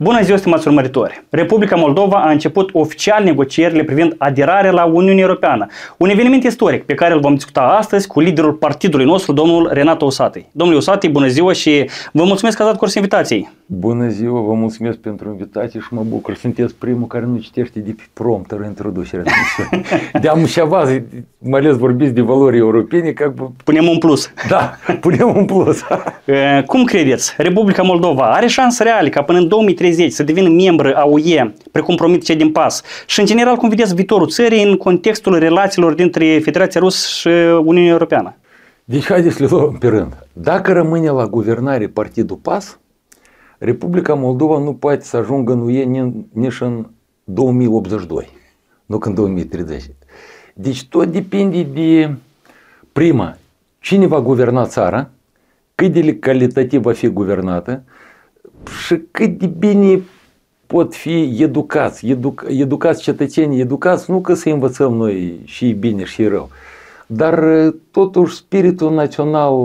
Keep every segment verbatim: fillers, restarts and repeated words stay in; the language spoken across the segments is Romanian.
Bună ziua, stimați urmăritori! Republica Moldova a început oficial negocierile privind aderarea la Uniunea Europeană. Un eveniment istoric pe care îl vom discuta astăzi cu liderul partidului nostru, domnul Renato Usatăi. Domnule Usatăi, bună ziua și vă mulțumesc că ați dat curs invitației. Bună ziua, vă mulțumesc pentru invitație și mă bucur. Sunteți primul care nu citește de pe prompter introducerea. De-am ceva, mai ales vorbiți de valori europene, ca... Punem un plus. Da, punem un plus. Cum credeți? Republica Moldova are șanse reale ca până în două mii treizeci să devină membră a U E, precum promit cei din PAS? Și în general, cum vedeți viitorul țării în contextul relațiilor dintre Federația Rusă și Uniunea Europeană? Deci haideți să le luăm pe rând. Dacă rămâne la guvernare partidul PAS, Republica Moldova nu poate să ajungă în U E nici în două mii optzeci și doi, nu în două mii treizeci. Deci tot depinde de, prima, cine va guverna țara, cât de calitativ va fi guvernată și cât de bine pot fi educați, educ, educați cetățenii, educați, nu că să învățăm noi și bine și rău, dar totuși spiritul național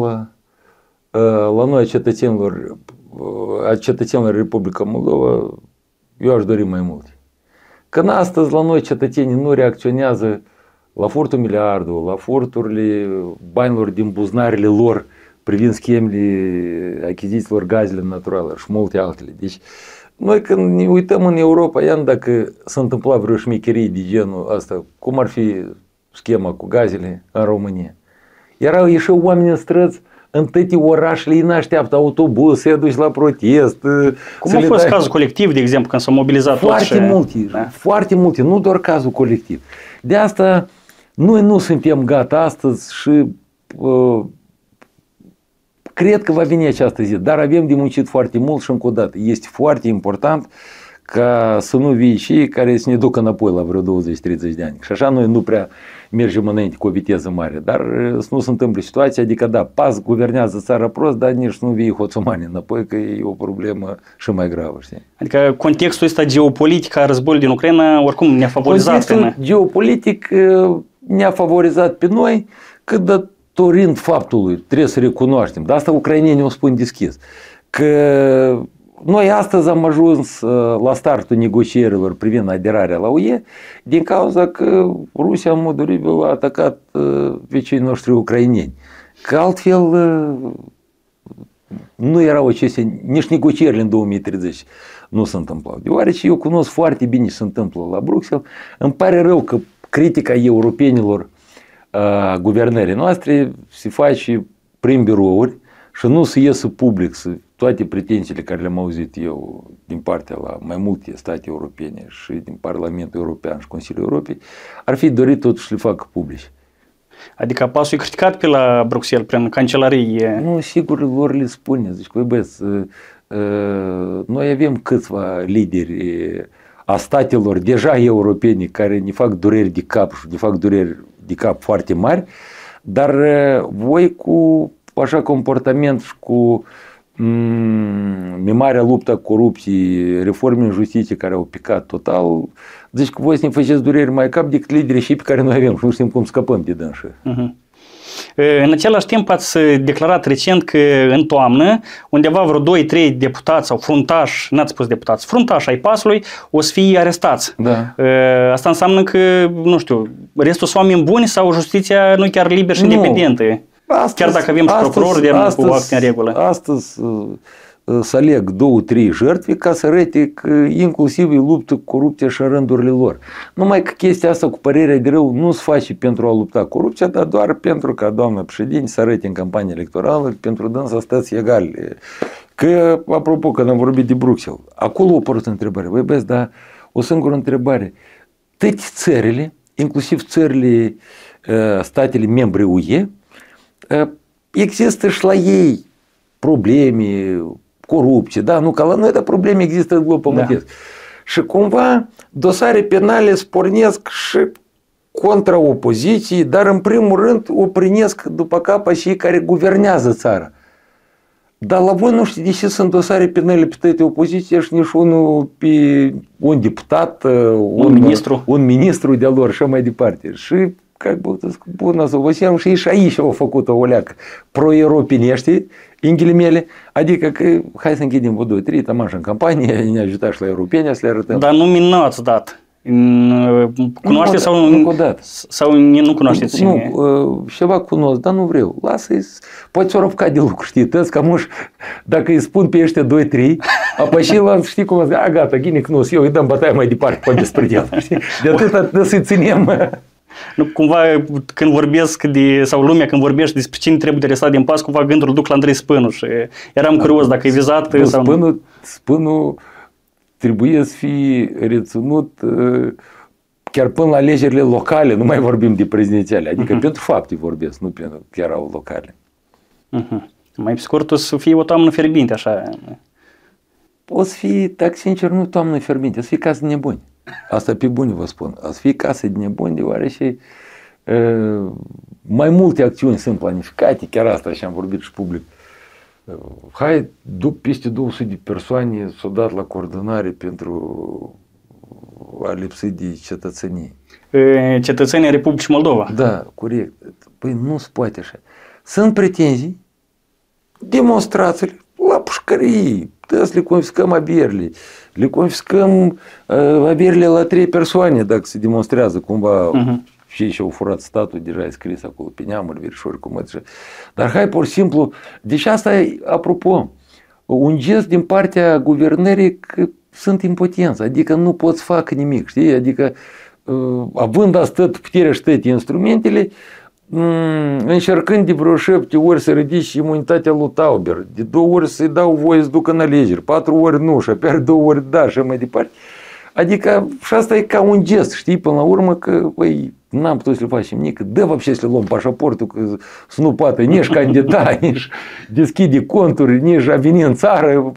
la noi, cetățenilor, a cetățenilor Republica Moldova, eu aș dori mai mult. Când astăzi la noi cetățenii nu reacționează la furtul miliardului, la furturile banilor din buzunarele lor privind schemele achizițiilor gazelor naturale și multe altele. Deci, noi când ne uităm în Europa, iar dacă s-a întâmplat vreo șmecherie de genul ăsta, cum ar fi schema cu gazele în România? Erau ieșeau oameni în străzi, în toate orașele, ei n-așteaptă autobuz, se duci la protest. Cum a fost dai... cazul colectiv, de exemplu, când s-a mobilizat foarte tot și... multe, da? Foarte multe, nu doar cazul colectiv. De asta noi nu suntem gata astăzi și uh, cred că va veni această zi, dar avem de muncit foarte mult și încă o dată este foarte important ca să nu vii cei care să ne ducă înapoi la vreo douăzeci treizeci de ani. Și așa noi nu prea mergem înainte cu o viteză mare, dar să nu se întâmple situația, adică da, PAS guvernează țara prost, dar nici nu vii hoțomani înapoi, că e o problemă și mai gravă, știi? Adică contextul ăsta geopolitic a războiului din Ucraina oricum ne-a favorizat. Contextul geopolitic ne-a favorizat pe noi, cât datorind faptului, trebuie să recunoaștem, dar asta ucrainenii o spun deschis, că noi astăzi am ajuns la startul negocierilor privind aderarea la U E din cauza că Rusia în mod oribil a atacat vecinii noștri ucraineni. Că altfel nu erau aceste, nici negocierile în două mii treizeci nu se întâmplau. Deoarece eu cunosc foarte bine ce se întâmplă la Bruxelles, îmi pare rău că critica europenilor a guvernării noastre se face prin birouri și nu se iesă public să toate pretențiile care le-am auzit eu din partea la mai multe state europene și din Parlamentul European și Consiliul Europei, ar fi dorit totuși să le facă publici. Adică PAS-ul e criticat pe la Bruxelles prin cancelarie. Nu, sigur, lor le spune. Zici, băi, băieți, noi avem câțiva lideri a statelor deja europene care ne fac dureri de cap și ne fac dureri de cap foarte mari, dar voi cu așa comportament și cu mimarea lupta corupției, reforme în justiție care au picat total, zici că voi să ne faceți dureri mai cap decât liderii și pe care noi avem și nu știm cum scăpăm de dânsă. Uh-huh. În același timp ați declarat recent că în toamnă undeva vreo doi trei deputați sau fruntași, n-ați spus deputați, fruntași ai PAS-ului o să fie arestați. Da. Asta înseamnă că, nu știu, restul sunt oameni buni sau justiția nu chiar liberă și nu. independentă? Astăzi, chiar dacă avem și procurori de cu acte în regulă. Astăzi să aleg două, trei jертve ca să arăte că inclusiv îi luptă cu corupția și în rândurile lor. Numai că chestia asta cu părerea de rău nu se face pentru a lupta corupția, dar doar pentru ca doamna președinte să arăte în campanie electorală că pentru dânsa stați egali. Că, apropo, când am vorbit de Bruxelles, acolo o portă întrebare. Băi, băieți, dar o singură întrebare. Toate țările, inclusiv țările, statele membre U E, există și la ei probleme, corupție, da, nu ca la noi, dar probleme există în glob pământesc. Da. Și cumva dosare penale spornesc și contra opoziției, dar în primul rând oprinesc după cap cei care guvernează țara. Dar la voi nu știu de ce sunt dosare penale pe toate opoziția și nici unul pe un deputat, un, un ministru, un ministru de-a lor și mai departe. Și как бы, bună să vă seamă, și ei și aici au făcut o leacă pro-europenește, în ghilimele, adică că hai să închidem vă doi, trei tămași în campanie, ne ajuta și la europeni să le arătăm. Dar nu minnați dat. Cunoașteți sau, sau nu cunoașteți? Nu, uh, ceva cunosc, dar nu vreau. Lasă-i, poate s-o răpcat de lucru, știi, tăți ca muș, dacă îi spun pe ăștia doi trei, apoi și el, știi cum zic, a, gata, ghine cunosc, eu îi dăm bătaia mai departe, poate despre el, știi? De atâta de să-i ținem. Nu, cumva când vorbesc de, sau lumea când vorbește despre cine trebuie de lăsat din pas, cumva gândul duc la Andrei Spânu și eram curios dacă e vizat nu, sau Spânu, nu. Spânu trebuie să fie reținut chiar până la alegerile locale, nu mai vorbim de prezidențiale, adică uh-huh. pentru fapte vorbesc, nu pentru că erau locale. Uh-huh. Mai pe scurt o să fie o toamnă fierbinte, așa. O să fie, dacă sincer, nu toamnă fierbinte, o să fie casă de nebuni. Asta pe bune vă spun. O să fie casă de nebuni, deoarece uh, mai multe acțiuni sunt planificate, chiar asta și am vorbit și public. Uh, hai, peste două sute de persoane s-au dat la coordonare pentru a lipsi de cetățenie. Cetățenii Republicii Moldova. Da, corect. Păi nu se poate așa. Sunt pretenzii, demonstrațiile la pușcării, să le confiscăm averile, le confiscăm uh, averile la trei persoane dacă se demonstrează cumva uh-huh. și și-au furat statul, deja e scris acolo pe neamuri, verișori, cum așa. Dar hai pur și simplu, deci asta e, apropo, un gest din partea guvernării că sunt impotenți, adică nu pot să facă nimic, știi? Adică uh, având astăt puterea și toate instrumentele, um, încercând de vreo șapte ori să ridice imunitatea lui Tauber, de două ori să-i dau voie să ducă în alegeri, patru ori nu, și apoi două ori da, și mai departe. Adică și asta e ca un gest, știi, până la urmă că, băi, n-am putut să le facem nimic, dă văpșe să le luăm pașaportul, că să nu poate nici candida, nici deschide conturi, nici a veni în țară,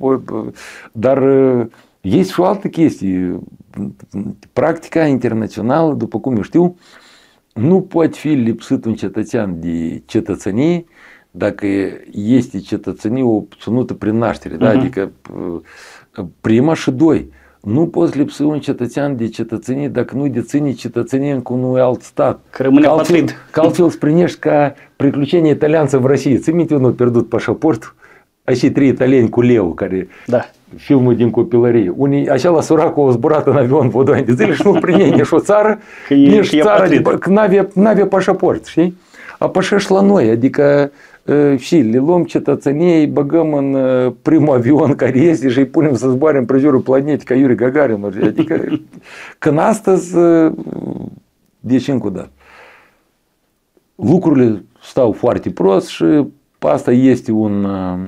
dar este și o altă chestie. Practica internațională, după cum eu știu, nu poate fi lipsit un cetățean de cetățenie dacă este cetățenie obținută prin naștere. Uh-huh. Da? Adică prima și doi. Nu poți lipsi un cetățean de cetățenie dacă nu deține cetățenie în unui alt stat. Că rămâne patrid. Că altfel îți primești ca priключение итальянца в России. Ți minte, unul pierdut pașaportul? Așa trei italieni cu leu, care da. Filmul din copilărie. Unii, așa la săracul au zburat în avion pe doi ani de zile și nu prinde nici o țară, că nici e, țara, de, că n-avea, n-avea pașaport, știi? Apășești la noi, adică și le luăm cetățenie, îi băgăm în primul avion care este și îi punem să zboare în prejurul planetei ca Iuri Gagarin. Adică când astăzi, deci încă o dată, lucrurile stau foarte prost și asta este un,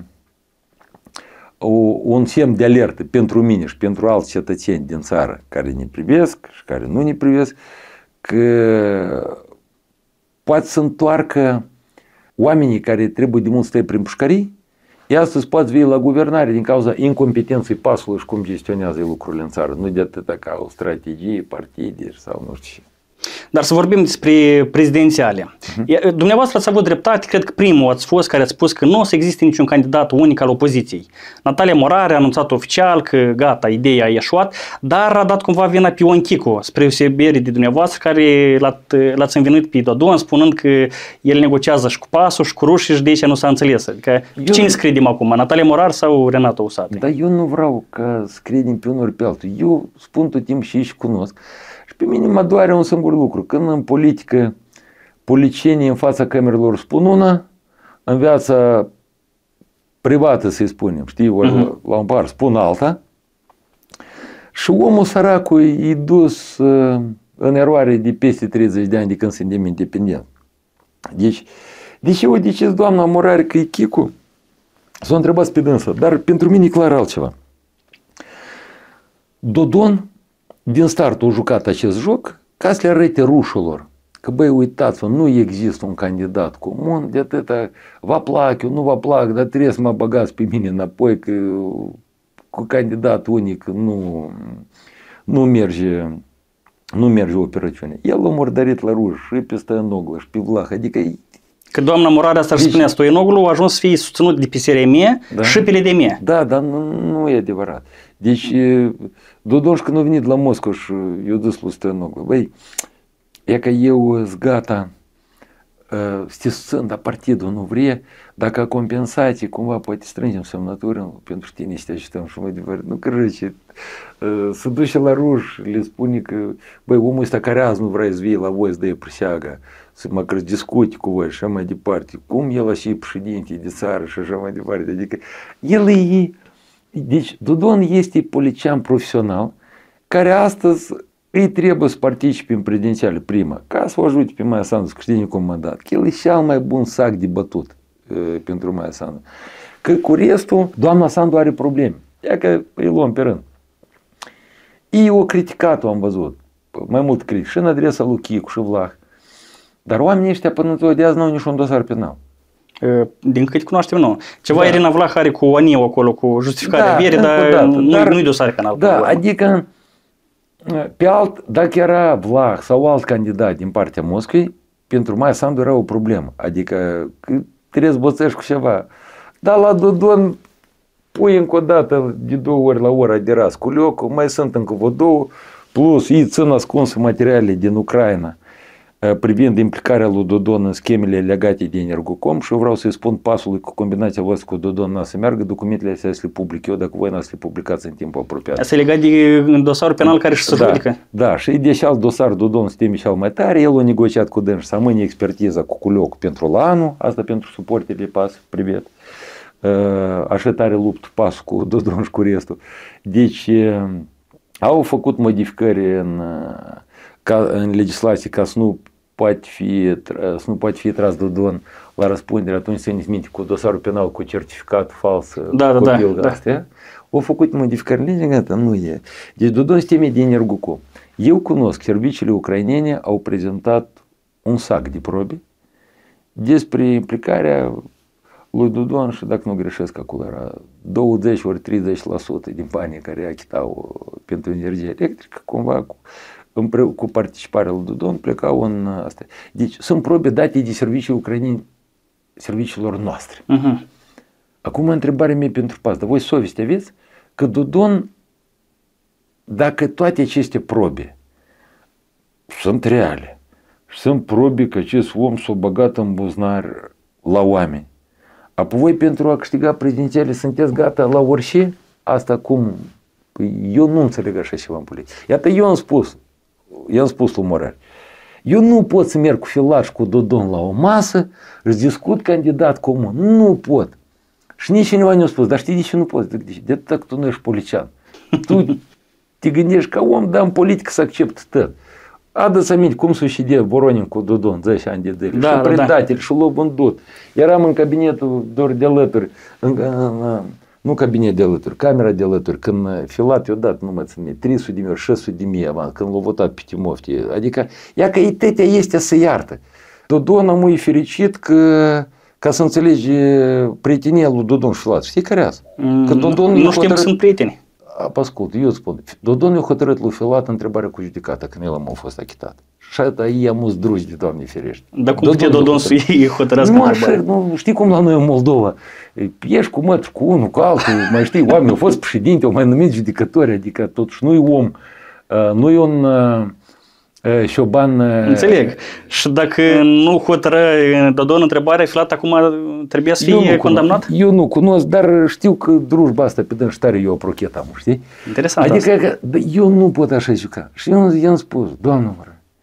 un semn de alertă pentru mine și pentru alți cetățeni din țară care ne privesc și care nu ne privesc, că poate să întoarcă oamenii care trebuie de mult să stai prin pușcării, e astăzi poate vii la guvernare din cauza incompetenței pasului și cum gestionează lucrurile în țară, nu de atâta ca o strategie, partide sau nu știu ce. Dar să vorbim despre prezidențiale. Uh-huh. Dumneavoastră ați avut dreptate, cred că primul ați fost care ați spus că nu o să existe niciun candidat unic al opoziției. Natalia Morare a anunțat oficial că gata, ideea a ieșuat, dar a dat cumva vina pe Ion Chicu, spre deosebire de dumneavoastră, care l-ați învinuit pe Dodon, spunând că el negociază și cu pasul și cu rușii și de aici nu s-a înțeles. Adică eu cine scredem acum, Natalia Morare sau Renato Usate? Dar eu nu vreau ca să credem pe unul pe altul. Eu spun tot timp și își cunosc. Pe mine mă doare un singur lucru. Când în politică politicienii în fața camerelor spun una, în viața privată, să-i spunem, știi, uh-huh. la un par spun alta, și omul săracul e dus în eroare de peste treizeci de ani de când suntem independent. Deci, deși eu decis doamna Morare că e Chicu, s-o întrebați pe dânsă, dar pentru mine e clar altceva. Dodon din start a jucat acest joc ca să le arăte rușilor că, băi, uitați-vă, nu există un candidat comun, de atâta vă plac, eu nu vă plac, dar trebuie să mă băgați pe mine înapoi că cu candidat unic nu, nu merge nu merge operațiunea. El a murdărit la ruși și pe Stoianoglu și pe Vlah, adică că doamna Morare asta își spunea, Stoianoglu a ajuns să fie susținut de P S R M, da? Și pe L D M. Da, dar nu, nu e adevărat. Deci, Dodon când a venit la Moscova și i-a dus lui Stoianoglu, băi, e că eu sunt gata Stisând, dar partidul nu vrea, dacă compensații cumva poate strângem semnături pentru tine să te ajutăm și mai departe. Nu, corăce, se duce la ruș, le spune că, băi, omul ăsta care azi nu vrea să vie la voi să dea priseaga, să măcar discute cu voi și așa mai departe. Cum el așa e președinte de țară și așa mai departe. Adică el e... Deci Dodon este politician profesional care astăzi îi trebuie să participe în prezidențiale prima, ca să o ajute pe Maia Sandu să câștige un mandat. Că el e cel mai bun sac de bătut uh, pentru Maia Sandu. Că cu restul, doamna Sandu are probleme. Ia că îi luăm pe rând. Ei o criticat-o, am văzut, mai mult critic, și în adresa lui Chicu și Vlah. Dar oamenii ăștia până în ziua de azi nu au niciun dosar penal. Din câte cunoaștem, nu. Ceva Da. Irina Vlah are cu Aniu acolo, cu justificarea Da, vierii, încă o dar dată. nu, Dar- nu-i dosar penal. Da, cu adică pe alt, dacă era Vlah sau alt candidat din partea Moscovei, pentru Maia Sandu era o problemă. Adică că trebuie să bățești cu ceva. Dar la Dodon pui încă o dată de două ori la ora de ras cu Leocu, mai sunt încă vă două, plus ei țin ascunse materiale din Ucraina privind implicarea lui Dodon în schemele legate de Energocom și eu vreau să-i spun pasului cu combinația voastră cu Dodon n-a să meargă, documentele astea să le public eu, dacă voi n-ați le publicați în timpul apropiat. Asta e legat de dosarul penal care și se Da, judică. da, și deși alt dosar Dodon se teme și al mai tare, el a negociat cu dânsi să amâne expertiza cu Culioc pentru la anul, asta pentru suporterii PAS, privet. Așa tare luptă PAS cu Dodon și cu restul. Deci au făcut modificări în, ca, în legislație ca să nu poate fi, să nu poate fi tras Dodon la răspundere atunci să ne minte cu dosarul penal cu certificat fals, Da, da, copil, da, astea. Au făcut modificări în lege, gata, nu e. Deci Dodon se teme de Energocom. Eu cunosc, serviciile ucrainene au prezentat un sac de probe despre implicarea lui Dodon și dacă nu greșesc acolo era douăzeci ori treizeci la sută din banii care achitau pentru energie electrică, cumva cu, împreună cu participarea lui Dodon plecau în astea. Deci sunt probe date de servicii ucraineni serviciilor noastre. Uh-huh. Acum întrebarea mea pentru PAS, dar voi совесть aveți că Dodon, dacă toate aceste probe sunt reale și sunt probe că acest om s-a băgat în buzunar la oameni, apoi voi pentru a câștiga prezidențiale sunteți gata la orice? Asta cum? Păi eu nu înțeleg așa ceva în politică. Iată, eu am spus, i-am spus lui Morari, eu nu pot să merg cu Filat și cu Dodon la o masă și discut candidat comun. Nu pot. Și nici cineva nu a spus, dar știi de ce nu poți? De atât că tu nu ești politician. Tu te gândești ca om, dar în politică să accepti tot. Adă-ți aminte cum s-o ședea Voronin cu Dodon zece ani de zile. Da, și da, predatel, și l-a vândut. Eram în cabinetul doar de alături, în, în, nu cabinet de alături, camera de alături, când Filat i-a dat, nu mă ține, trei sute de mii, șase sute de mii, când l-a votat pe Timofte. Adică, ia că itetea este să iartă. Dodon am e fericit că, ca să înțelegi prietenia lui Dodon și Filat. Știi care asta? Că Dodon nu știm că sunt prieteni. Ascult, eu spun, Dodon i-a hotărât lui Filat întrebarea cu judecată când el a fost achitat. Și asta i-am zdruși de Doamne ferește. Dar cum putea Dodon să-i hotărăscă nu întrebarea? așa, nu, știi cum la noi în Moldova, ești cu măt, cu unul, cu altul, mai știi, oamenii au fost președinte, au mai numit judecători, adică totuși nu-i om, nu-i un șoban. Înțeleg. Și dacă nu hotără Dodon întrebarea, Filat acum trebuie să fie condamnat? Cunosc, eu nu cunosc, dar știu că drujba asta pe dâns tare eu o prochet am, știi? Interesant adică asta. Că, eu nu pot așa juca. Și eu i-am spus, Doamnă,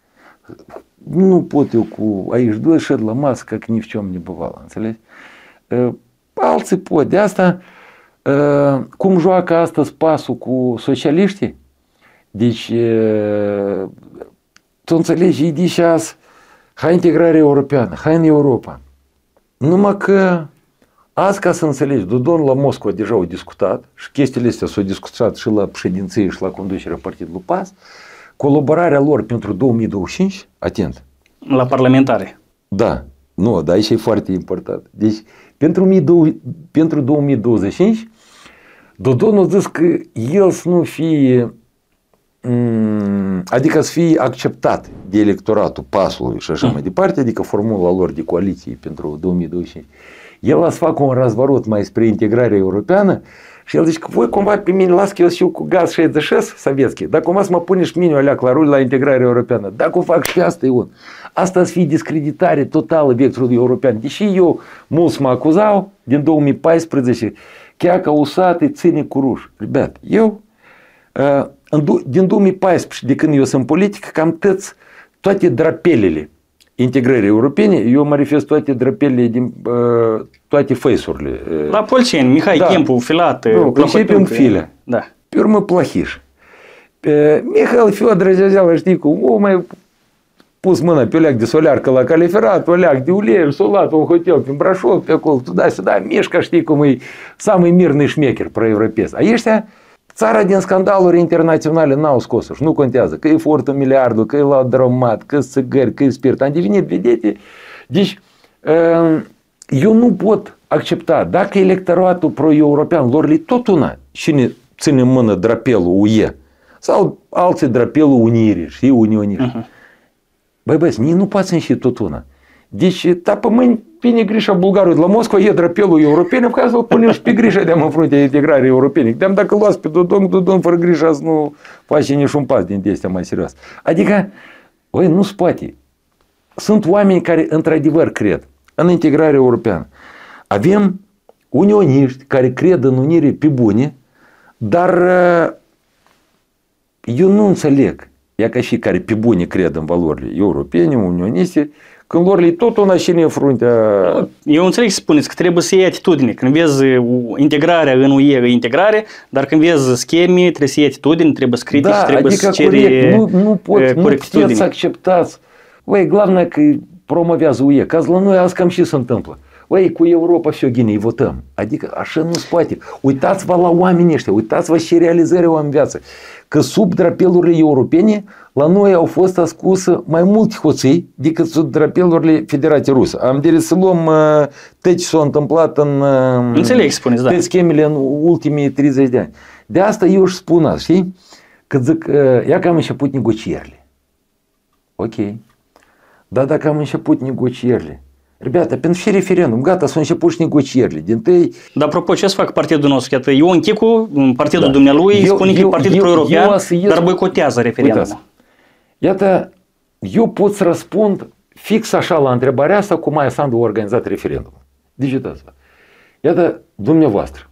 nu pot eu cu aici doi șed la masă ca că nici ce om ne băvală, înțelegi? Alții pot. De asta, cum joacă astăzi pasul cu socialiștii, deci tu înțelegi, ei zice azi, hai integrare europeană, hai în Europa. Numai că azi, ca să înțelegi, Dodon la Moscova deja au discutat și chestiile astea s-au discutat și la președinție și la conducerea partidului PAS, colaborarea lor pentru două mii douăzeci și cinci, atent. La parlamentare. Da, nu, dar aici e foarte important. Deci, pentru, pentru două mii douăzeci și cinci, Dodon a zis că el să nu fie, adică să fie acceptat de electoratul PAS-ului și așa mai departe, adică formula lor de coaliție pentru două mii douăzeci și cinci. El a să facă un razvorot mai spre integrarea europeană Și el zice că voi cumva pe mine las că eu știu cu gaz șaizeci și șase sovietski, dar cumva să mă pune și mine alea la ruli la integrarea europeană. Dacă o fac și asta, Ion, asta să fie discreditare totală vectorului european. Deși eu, mulți mă acuzau din două mii paisprezece, chiar că Usatăi ține cu ruș. Rебят, eu, din două mii paisprezece, de când eu sunt politic, cam toți, toate drapelele integrării europene, eu mă refer toate drapelele din toate face-urile. La Polceni, Mihai da. Chempu, Filat, nu, începem Filea. Da. Pe urmă Plahiș. Mihail Fiodor Zezeală, știi cum, o mai pus mâna pe o leac de solearcă la califerat, o leac de ulei, solat, un hotel prin Brașov, pe acolo, tuda-сюда, mișca, știi cum e, самый мирный șmecher pro-europesc. A ăștia, țara din scandaluri internaționale n-au scos-o și nu contează, că e furtul miliardul, că e la dromat, că e țigări, că e spirit. Am devenit vedete. Deci, eu nu pot accepta, dacă electoratul pro-european lor le tot una, cine ține în mână drapelul U E sau alții drapelul Unirii, știi, unioniști. Uh-huh. Băi, băi, nici nu poate să înști tot una. Deci, ta pe mâini vine Grișa bulgarul de la Moscova, e drapelul european, ca să-l punem și pe Grișa de-am în fruntea integrării europene. De-am dacă luați pe Dodon, Dodon fără Grișa să nu face nici un pas din astea mai serios. Adică, băi, nu se poate. Sunt oameni care într-adevăr cred în integrarea europeană. Avem unioniști care cred în unire pe bune, dar eu nu înțeleg, ea ca și care pe bune cred în valorile europene, unioniste, când lor le tot una și în fruntea... Eu înțeleg să spuneți că trebuie să iei atitudine. Când vezi integrarea în U E, integrare, dar când vezi scheme, trebuie să iei atitudine, trebuie să critici, da, trebuie adică să ceri nu, nu, pot, nu puteți să acceptați. Băi, главное că promovează U E, că la noi azi cam și se întâmplă. Băi, cu Europa все gine, îi votăm. Adică așa nu se poate. Uitați-vă la oamenii ăștia, uitați-vă și realizările au în viață. Că sub drapelurile europene, la noi au fost ascuse mai multe hoții decât sub drapelurile Federației Rusă. Am de să luăm uh, tot ce s-a întâmplat în uh, Înțeleg, spuneți, da. schemele în ultimii treizeci de ani. De asta eu își spun asta, știi? Că zic, uh, ia că am început negocierile. Ok. Dar dacă am început negocierile, Rебята, pentru și referendum, gata, s-au început și negocierile. Din tăi... Dar apropo, ce să fac partidul nostru? Iată, Ion Chicu, partidul da. dumnealui, eu, spune că e partid pro-european, dar boicotează referendumul. Uitați, iată, eu pot să răspund fix așa la întrebarea asta cum Maia Sandu a organizat referendumul. Digitați-vă. Iată, dumneavoastră,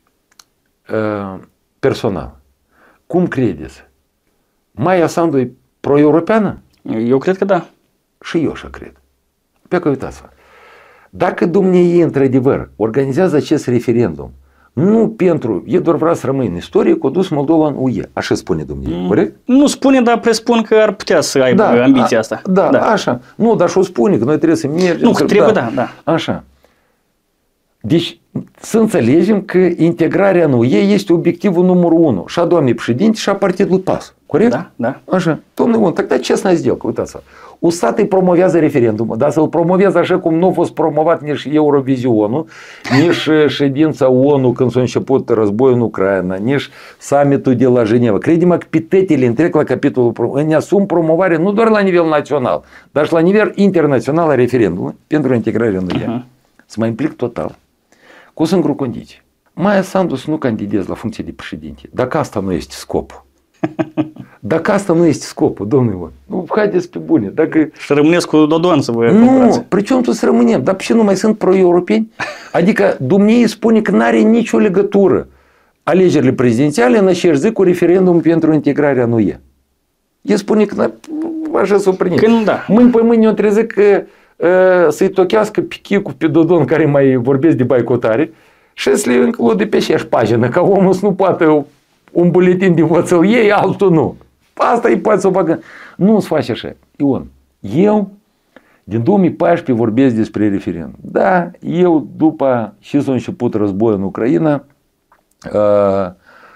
personal, cum credeți? Maia Sandu e pro-europeană? Eu cred că da. Și eu așa cred. Pe că uitați-vă. Dacă dumneavoastră într-adevăr organizează acest referendum, nu pentru, e doar vrea să rămâne în istorie, că a dus Moldova în U E. Așa spune dumneavoastră, corect? Nu spune, dar presupun că ar putea să aibă da, ambiția a, asta. Da, da, așa. Nu, dar și-o spune că noi trebuie să mergem. Nu, că trebuie, da, da. Așa. Deci, să înțelegem că integrarea în U E este obiectivul numărul unu. Și a doamnei președinte și a partidului PAS. Corect? Da, da. Așa. Domnule Ion, тогда честная сделка, uitați-vă. Usatăi promovează referendumul, dar să-l promovează așa cum nu a fost promovat nici Eurovizionul, nici ședința ONU când s-a început războiul în Ucraina, nici summitul de la Geneva. Credem că pitetele întreg la capitolul îmi asum promovare nu doar la nivel național, dar și la nivel internațional a referendumului pentru integrarea în U E. Uh-huh. Să mă implic total. Cu o singură condiție. Maia Sandu să nu candidez la funcție de președinte, dacă asta nu este scopul. Dacă asta nu este scopul, domnule Ion, nu, haideți pe bune. Dacă... Și rămâneți cu Dodon să vă Nu, comparați. при чем тут să rămânem? Dar și nu mai sunt pro-europeni? Adică dumneavoastră spune că nu are nicio legătură alegerile prezidențiale în aceeași zi cu referendum pentru integrarea în U E. El spune că așa s-o prinde. Când da. Mâini pe mâini eu trezesc că uh, să-i tochească pe Chicu, pe Dodon care mai vorbesc de boicotare și să le înclud de pe aceeași pagină, ca omul să nu poată un buletin de vot să-l iei, altul nu. Asta îi poate să o facă. Nu se face așa. Ion, eu din două mii paisprezece vorbesc despre referendum. Da, eu după și s-a început războiul în Ucraina, uh,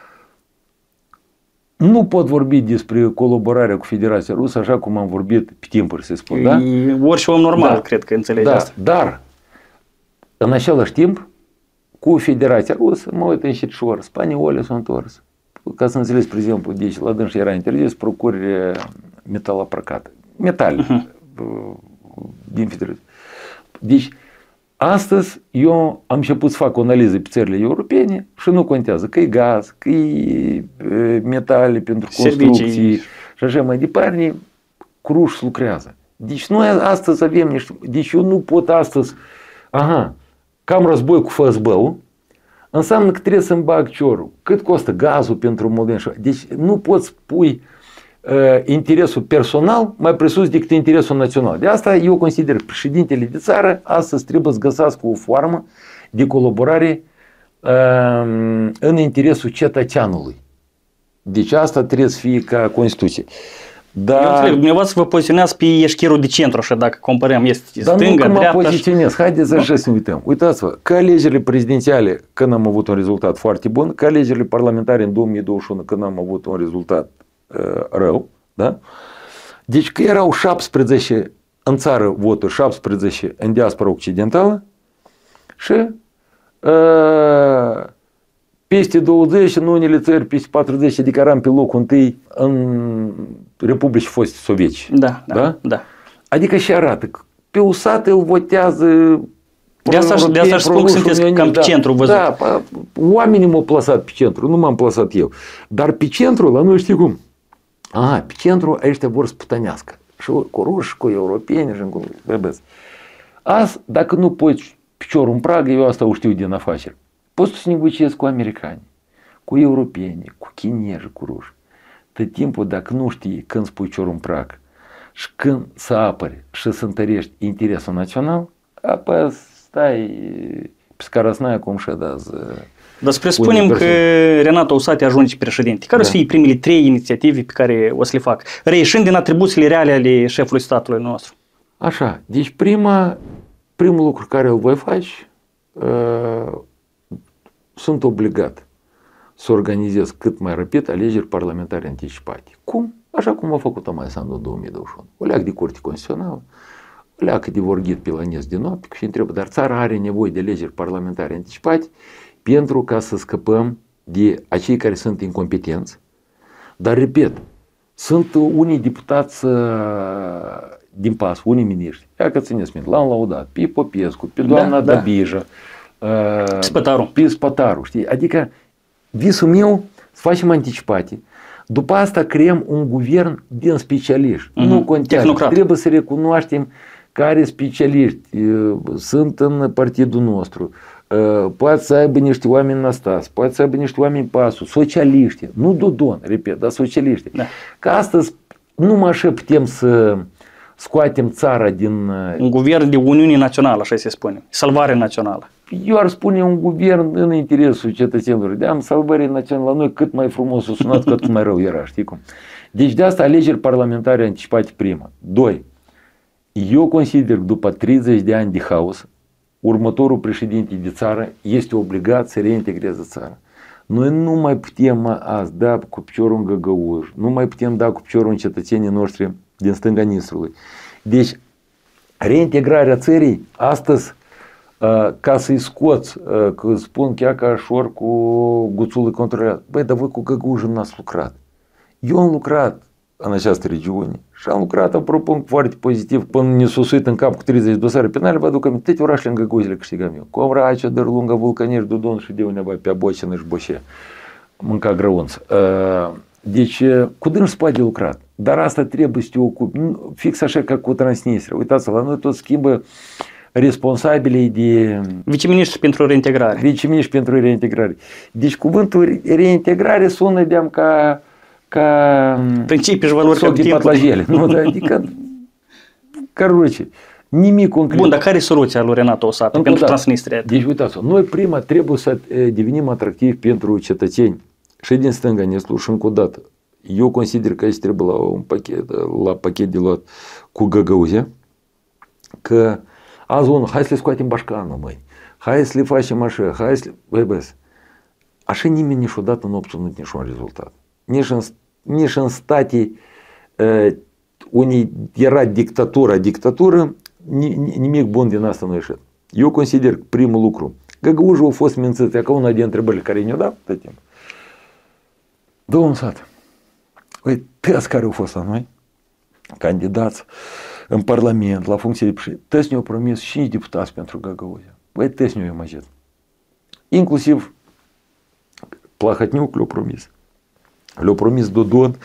nu pot vorbi despre colaborarea cu Federația Rusă așa cum am vorbit pe timpuri, să spun. Da? Orice om normal, da. cred că înțelege da. asta. Dar, în același timp, cu Federația Rusă, mă uit înșitșor, spaniolii s-au întors. Ca să înțeles, spre exemplu, deci la dânsi era interzis să procuri metalaprocat. Metal uh-huh. din Federație. Deci, Astăzi eu am început să fac o analiză pe țările europene și nu contează că e gaz, că e metale pentru construcții Servicii. Și așa mai departe, Cluj lucrează. Deci noi astăzi avem niște... Deci eu nu pot astăzi... Aha, cam război cu F S B-ul, înseamnă că trebuie să-mi bag ciorul. Cât costă gazul pentru moldeni? Deci nu poți pui uh, interesul personal mai presus decât interesul național. De asta eu consider că președintele de țară astăzi trebuie să găsească o formă de colaborare uh, în interesul cetățeanului. Deci asta trebuie să fie ca Constituție. Dar... Eu înțeleg, dumneavoastră vă poziționeați pe eșcherul de centru, așa dacă comparăm, este Dar stânga, nu că dreapta. mă poziționez, haideți așa să ne uităm. Uitați-vă, că alegerile prezidențiale, când am avut un rezultat foarte bun, că alegerile parlamentare în două mii douăzeci și unu, când am avut un rezultat uh, rău, da? Deci că erau șaptesprezece în țară voturi, șaptesprezece în diaspora occidentală și uh, peste douăzeci în unele țări, peste patruzeci, adică eram pe locul întâi în Republicii foste sovietice. Da, da, da, da. Adică și arată că pe U S A T îl votează de asta, de asta spun că sunteți cam pe centru văzut. Da, oamenii m-au plasat pe centru, nu m-am plasat eu. Dar pe centru, la noi știi cum? Aha, pe centru ăștia vor să putănească. Și cu ruși, cu europeni și cu bebezi. Azi, dacă nu poți piciorul în prag, eu asta o știu din afaceri. Poți să negociezi cu americani, cu europeni, cu chinezi, cu ruși. Tot timpul, dacă nu știi când spui piciorul în prag și când să apări și să întărești interesul național, apoi stai pe scarăsnaia cum și dați. Dar să presupunem că Renato Usate ajunge președinte. Care da. o să fie primele trei inițiative pe care o să le fac? Reieșind din atribuțiile reale ale șefului statului nostru. Așa, deci prima, primul lucru care îl voi face, uh, sunt obligat să organizez cât mai rapid alegeri parlamentare anticipate. Cum? Așa cum a făcut Tămai Sandu în două mii douăzeci și unu. O leac de Curte Constituțională, o leacă de vorghit pe Lănesc din noapte și întreabă, dar țara are nevoie de alegeri parlamentare anticipate pentru ca să scăpăm de acei care sunt incompetenți. Dar, repet, sunt unii deputați din P A S, unii miniștri. Ia că țineți minte, l-am laudat pe Popescu, pe doamna da, Dabija, da. Spătaru. pe Spătaru, știi? Adică visul meu să facem anticipate. După asta creăm un guvern din specialiști. Mm-hmm. Nu contează. Tehnocrat. Trebuie să recunoaștem care specialiști sunt în partidul nostru. Poate să aibă niște oameni Năstase, poate să aibă niște oameni Pasu, socialiști, nu Dodon, repet, dar socialiști. Da. Că astăzi numai așa putem să scoatem țara din... Un guvern de Uniune Națională, așa se spune, salvare națională. Eu ar spune un guvern în interesul cetățenilor. De-am salvare națională, la noi cât mai frumos o sunat, cât mai rău era, știi cum? Deci de asta alegeri parlamentare anticipate prima. Doi, eu consider că după treizeci de ani de haos, următorul președinte de țară este obligat să reintegreze țara. Noi nu mai putem azi da cu piciorul în găgăuș, nu mai putem da cu piciorul în cetățenii noștri din stânga Nistrului. Deci, reintegrarea țării, astăzi, ca să-i scoți, că spun chiar ca șor cu guțul controlat. Băi, dar voi cu găgăușul n-ați lucrat. Eu am lucrat în această regiune și am lucrat, apropo, foarte pozitiv, până ne susuit în cap cu treizeci de dosare penale, vă aduc aminte, toate orașele în Găgăuzile câștigam eu. Comracea, Dărlunga, Vulcănești, Dudon și de undeva pe Abocină și Boșe. Mânca grăunț. Deci, cu dâns se poate lucrat. Dar asta trebuie să te ocupi. Fix așa ca cu Transnistria. Uitați-vă, la noi tot schimbă responsabilii de... Viceministri pentru reintegrare. Viceministri pentru reintegrare. Deci cuvântul reintegrare sună de-am ca... ca principii și valori soc de patlajele. Nu, dar adică căruce. Nimic concret. Bun, dar care e soluția lui Renato Usate pentru Transnistria? Deci uitați-vă, noi prima trebuie să devenim atractivi pentru cetățeni și din stânga Nistru și încă o dată. Eu consider că aici trebuie la un pachet, la pachet de luat cu Găgăuzia, că azi unul, hai să le scoatem bașcanul, măi, hai să le facem așa, hai să le... Băi, băi, așa nimeni niciodată nu a obținut niciun rezultat. Nici în, nici în state uh, unii era dictatura, dictatură, nimic bun din asta nu a ieșit. Eu consider că primul lucru, Găgăușul a fost mințit, ca una din întrebările care ne-au dat tot timpul. Domnul Sat, uite, tăți care au fost la noi, candidați, în Parlament, la funcție de președinte, toți ne-au promis cinci deputați pentru Găgăuzia. Băi, toți ne-au imagit. Inclusiv Plahotniuc le-a promis. Le-a promis Dodon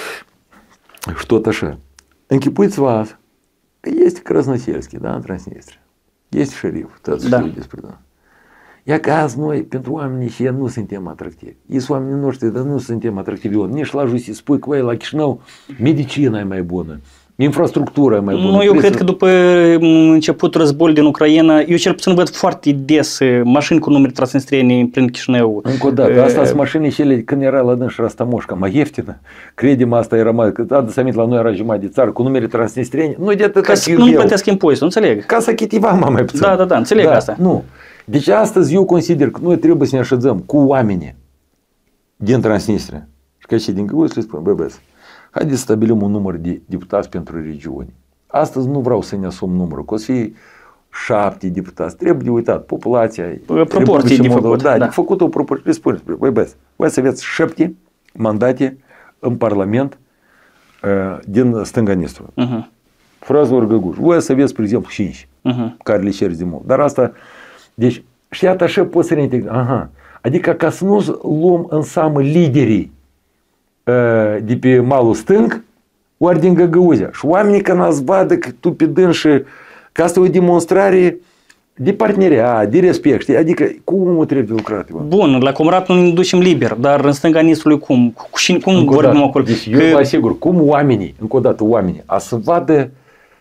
și tot așa. Închipuiți-vă azi că este Krasnoselski, da, în Transnistria. Este șerif, toți da. știu despre da. Ia că azi noi, pentru oamenii și nu suntem atractivi. Ei sunt oamenii noștri, dar nu suntem atractivi. Nici la justiție spui că la Chișinău medicina e mai bună. Infrastructura e mai bună. Nu, eu cred că după început războiul din Ucraina, eu cel puțin văd foarte des mașini cu numere transnistriene prin Chișinău. Încă o dată, asta sunt mașini și ele, când era la dâns și Rastamoșca, mai ieftină. Credem, asta era mai, că adă-ți aminte, la noi era jumătate de țară, cu numere transnistriene, nu de atât. Ca să nu plătesc impozitul, înțeleg. Ca să chitiva mai puțin. Da, da, da, înțeleg da, asta. Nu. Deci astăzi eu consider că noi trebuie să ne așezăm cu oamenii din Transnistria și ca și din Găgăuzia să le spunem, băi băieți, haideți să stabilim un număr de deputați pentru regiuni. Astăzi nu vreau să ne asum numărul, că o să fie șapte deputați. Trebuie de uitat populația. Proporții de făcut. Da, da, de făcut o proporție. Le spuneți, băi băieți, voi să aveți șapte mandate în Parlament uh, din stânga Nistrului. Uh-huh. Frazor Găguș. Voi să aveți, spre exemplu, cinci uh-huh. care le ceri de mult. Dar asta, deci, și iată așa poți să reintegrezi. Aha. Adică ca să nu luăm în seamă liderii uh, de pe malul stâng, ori din Găgăuzia. Și oamenii când ați vadă că tu pe dânși, că asta e o demonstrare de parteneriat, de respect, știi? Adică cum omul trebuie lucrat? Bun, la Comrat nu ne ducem liber, dar în stânga Nistrului cum? Și cum încă vorbim acolo? Deci că... eu vă asigur, cum oamenii, încă o dată oamenii, a să vadă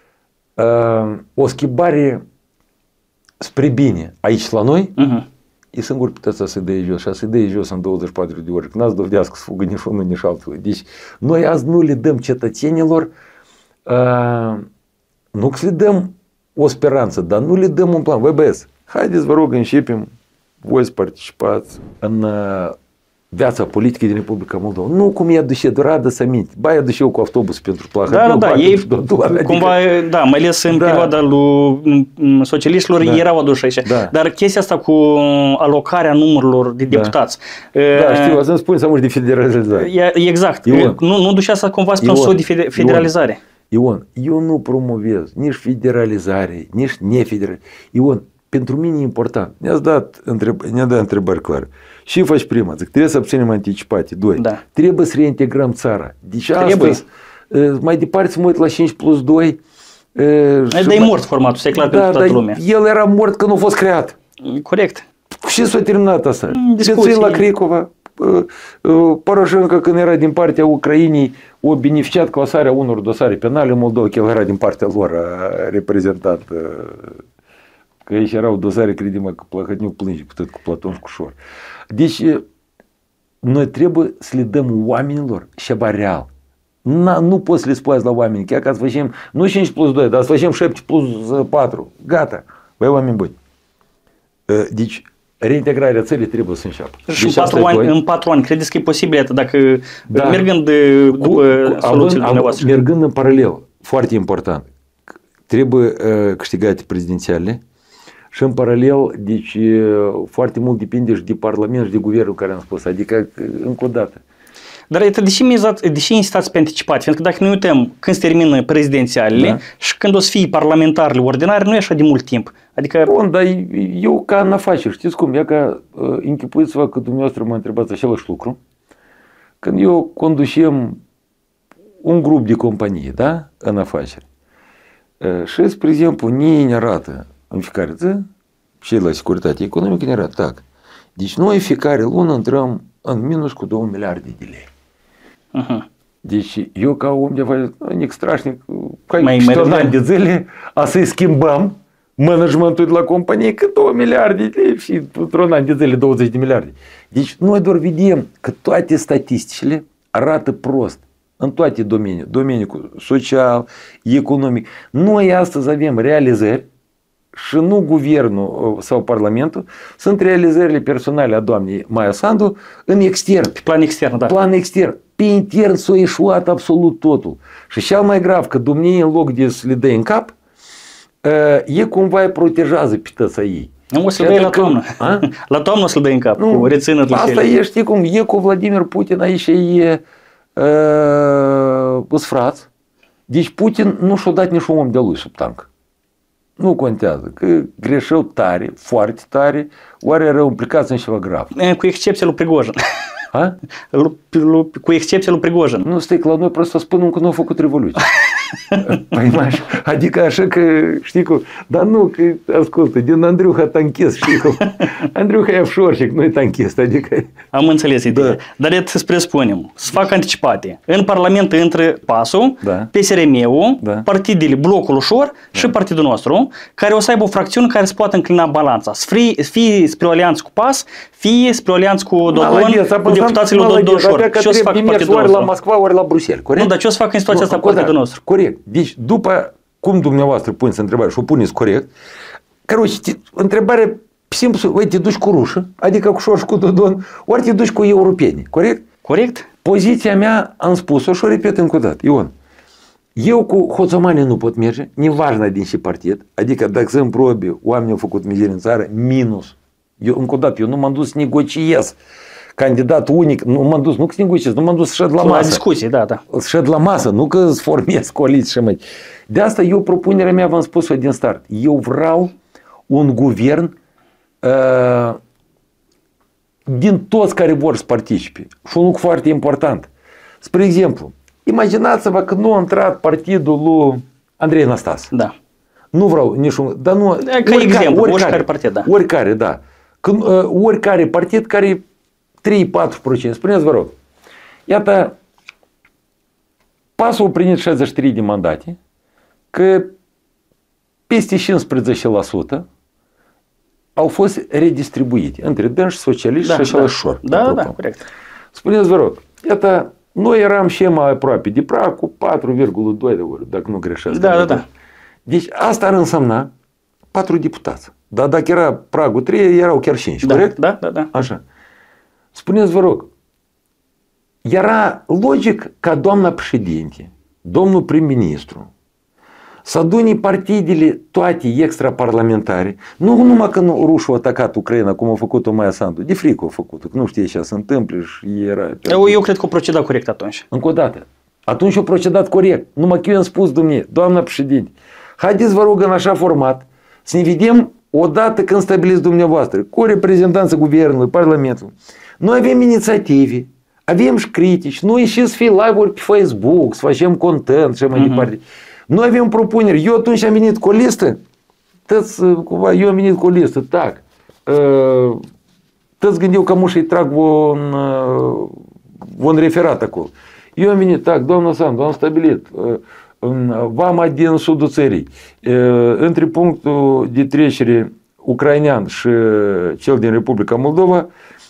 uh, o schimbare spre bine aici la noi, uh-huh. e singur puteți să dea jos și să dea jos în douăzeci și patru de ore, că n-ați dovedească să fugă nici unul, nici altul. Deci noi azi nu le dăm cetățenilor, uh, nu că le dăm o speranță, dar nu le dăm un plan. Voi băieți, haideți vă rog începem, voi să participați în uh, viața politică din Republica Moldova. Nu cum i-a duce, doar adă să aminte. Ba i-a duce eu cu autobuz pentru Plahă. Da, da, da, ei cumva, da, mai ales în da. perioada lui socialiștilor da. erau aduși aici. Da. Dar chestia asta cu alocarea numărilor de deputați. Da, da știu, să-mi spun să mult de federalizare. Exact. Ion. Nu, nu ducea să cumva spre un soi de federalizare. Ion, eu nu promovez nici federalizare, nici nefederalizare. Ion, pentru mine e important. Ne-ați dat, întreb, ne-a dat întrebări clare. Și faci prima, zic, trebuie să obținem anticipate. Doi, da. trebuie să reintegrăm țara. Deci trebuie. Astăzi, mai departe să mă uit la cinci plus doi. Dar e mort formatul, să e clar da, pentru toată lumea. El era mort când nu a fost creat. Corect. Și s-a terminat asta. Discuții la Cricova. Poroșenko, când era din partea Ucrainei, a beneficiat clasarea unor dosare penale în Moldova, că el era din partea lor, a reprezentat. Că aici erau dosare, credem că Plahotniuc plânge cu tot cu Platon și cu Șor. Deci, noi trebuie să le dăm oamenilor ceva real. Na, nu poți să le spui la oameni, chiar că să facem, nu cinci plus doi, dar să facem șapte plus patru. Gata. Băi, oameni buni. Deci, reintegrarea țării trebuie să înceapă. Și deci în, patru ani, în patru ani, credeți că e posibil atât, dacă da. mergând după cu, soluțiile dumneavoastră? Mergând în paralel, foarte important, trebuie uh, câștigate prezidențiale și în paralel, deci uh, foarte mult depinde și de Parlament și de guvernul care am spus, adică încă o dată. Dar de ce, de ce insistați pe anticipat? Pentru că dacă ne uităm când se termină prezidențialele da. și când o să fie parlamentarele ordinare, nu e așa de mult timp. Adică... Bun, dar eu ca în afaceri, știți cum? E ca, uh, închipuiți-vă că dumneavoastră mă întrebați același lucru. Când eu conducem un grup de companii, da? În afaceri. Uh, și, spre exemplu, nie ne arată în fiecare zi, cei la securitate economică ne arată, tac. Deci noi fiecare lună intrăm în minus cu două miliarde de lei. Uh-huh. Deci eu ca om de afaceri, nic strașnic, ca un an de zile, a să-i schimbăm managementul de la companie că două miliarde de lei și într-un an de zile douăzeci de miliarde. Deci noi doar vedem că toate statisticile arată prost în toate domenii, domeniul social, economic. Noi astăzi avem realizări și nu guvernul sau parlamentul, sunt realizările personale a doamnei Maia Sandu în extern. Pe plan extern, da. Plan extern. Pe intern s-a eșuat absolut totul. Și cel mai grav că dumneavoastră în loc de să le dea în cap, e cumva îi protejează pe tăța ei. Nu o să le dea la toamnă. La toamnă o să le dea în cap, nu, cu reținările asta e, știi cum, e cu Vladimir Putin, aici e uh, frați. Deci Putin nu și-a dat nici un om de lui sub tank. Nu contează, că greșeau tare, foarte tare, oare erau implicați în ceva grav. Cu excepția lui Prigojin. Ha? Cu excepția lui Prigojin. Nu, stai că la noi просто spunem că nu au făcut revoluție. Понимаешь? Adică așa că, știi cum, dar nu, că, ascultă, din Andriuha tanchist, știi cum, Andriuha e offshore-șic, nu e tanchist, adică... Am înțeles ideea. Da. Dar iată să presupunem, să fac anticipate. În Parlament intră PAS-ul, da. P S R M-ul, da. Partidele Blocul Ușor da. Și partidul nostru, care o să aibă o fracțiune care se poate înclina balanța. Să fie, fie spre o alianță cu PAS, fie spre o alianță cu Dodon, cu deputații lui Dodon Ușor. Ce o să facă partidul nostru? Ori la Moscova, ori la Bruxelles, corect? Nu, dar ce o să facă în situația asta partidul nostru? Corect. Deci, după cum dumneavoastră puneți întrebarea și o puneți corect, короче, întrebarea simplu, voi te duci cu rușă, adică cu șor și cu Dodon, ori te duci cu europeni, corect? Corect. Poziția mea, am spus-o și o repet încă o dată, Ion. Eu cu hoțomanii nu pot merge, nevažna din ce partid, adică dacă sunt probe, oamenii au făcut mizerie în țară, minus. Eu, încă o dată, eu nu m-am dus să negociez. Candidat unic, nu m-am dus, nu că să negociez, nu m-am dus să șed la masă. La discuții, da, da. Să șed la masă, nu că să formez coaliții și mai. De asta eu, propunerea mea, v-am spus-o din start. Eu vreau un guvern uh, din toți care vor să participe. Și un lucru foarte important. Spre exemplu, imaginați-vă că nu a intrat partidul lui Andrei Năstase. Da. Nu vreau niciun... Dar nu, ca oricare, exemplu, oricare, oricare partid, da. Oricare, da. Când, uh, oricare partid care trei patru la sută. Spuneți, vă rog. Iată, PAS-ul a primit șaizeci și trei de mandate, că peste cincisprezece la sută au fost redistribuite între dânși, socialiști da, și așa da. ușor. Da, da, da, corect. Spuneți, vă rog, iată, noi eram și mai aproape de prag cu patru virgulă doi de ori, dacă nu greșesc. Da, da, da. Deci asta ar însemna patru deputați. Dar dacă era pragul trei, erau chiar cinci, da, corect? Da, da, da. Așa. Spuneți, vă rog, era logic ca doamna președinte, domnul prim-ministru, să adune partidele toate extraparlamentare, nu numai că nu rușul a atacat Ucraina, cum a făcut-o Maia Sandu, de frică a făcut-o, că nu știe ce se întâmplă și era... Eu, eu cred că o procedat corect atunci. Încă o dată. Atunci a procedat corect. Numai că eu am spus, domnule, doamna președinte, haideți, vă rog, în așa format, să ne vedem odată când stabiliți dumneavoastră, cu reprezentanța guvernului, parlamentului. Noi avem inițiative, avem și critici, noi și să fie live-uri pe Facebook, să facem content și mai uh-huh. departe. Noi avem propuneri. Eu atunci am venit cu o listă, tăți, cumva, eu am venit cu o listă, tac, tăți gândiu că mușii trag un, un referat acolo. Eu am venit, tac, doamna Sandu, am stabilit vama din sudul țării, între punctul de trecere ucrainean și cel din Republica Moldova,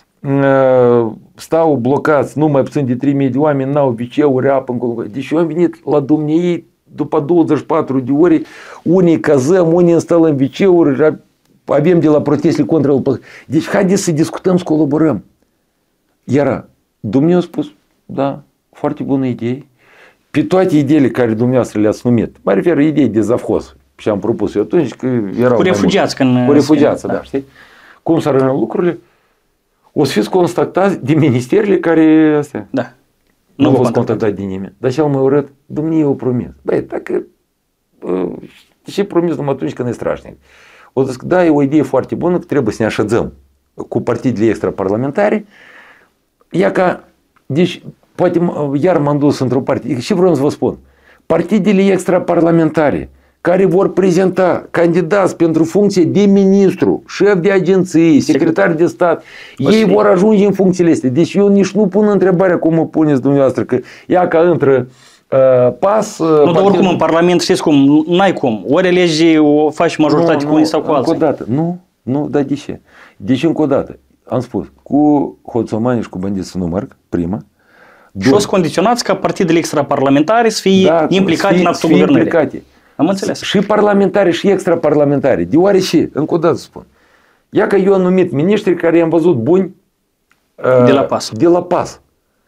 stau blocați, nu mai puțin de trei mii de oameni, n-au viceuri, apă încolo. Deci eu am venit la dumnei după douăzeci și patru de ore, unii cazăm, unii instalăm viceuri, avem de la protestele contra. Deci haideți să discutăm, să colaborăm. Iar Dumnezeu a spus, da, foarte bună idee. Pe toate ideile care dumneavoastră le-ați numit, mă refer idei de zavhoz, și am propus eu atunci că erau cu refugiați, când cu refugiați, da, da, știi? Cum s-ar rămâne lucrurile? O să fiți constatați de ministerele care astea. Da. Nu, nu au fost contactați de nimeni. Dar cel mai urât, Dumnezeu a promis. Băi, dacă de ce promis numai atunci când e strașnic? O să zic, da, e o idee foarte bună, că trebuie să ne așezăm cu partidele extraparlamentare. Ia ca, deci, poate iar m-am dus într-o parte. Și vreau să vă spun, partidele extraparlamentare care vor prezenta candidați pentru funcție de ministru, șef de agenții, secretar de stat, o ei vor ajunge în funcțiile astea. Deci eu nici nu pun întrebarea cum o puneți dumneavoastră, că ea ca între uh, PAS... Uh, nu, partid... dar oricum în Parlament știți cum, n-ai cum. Ori elegi, o faci majoritate nu, cu unii sau cu alții. Încă o dată, nu, nu, dar de ce? Deci încă o dată, am spus, cu hoțomanii și cu bandiți să nu merg, prima. Și o să condiționați ca partidele extraparlamentare să fie da, implicate fie, în actul guvernării. Am înțeles. Și parlamentare și extraparlamentare. Deoarece, încă o dată spun, ia că eu am numit miniștri care i-am văzut buni de la PAS. De la PAS.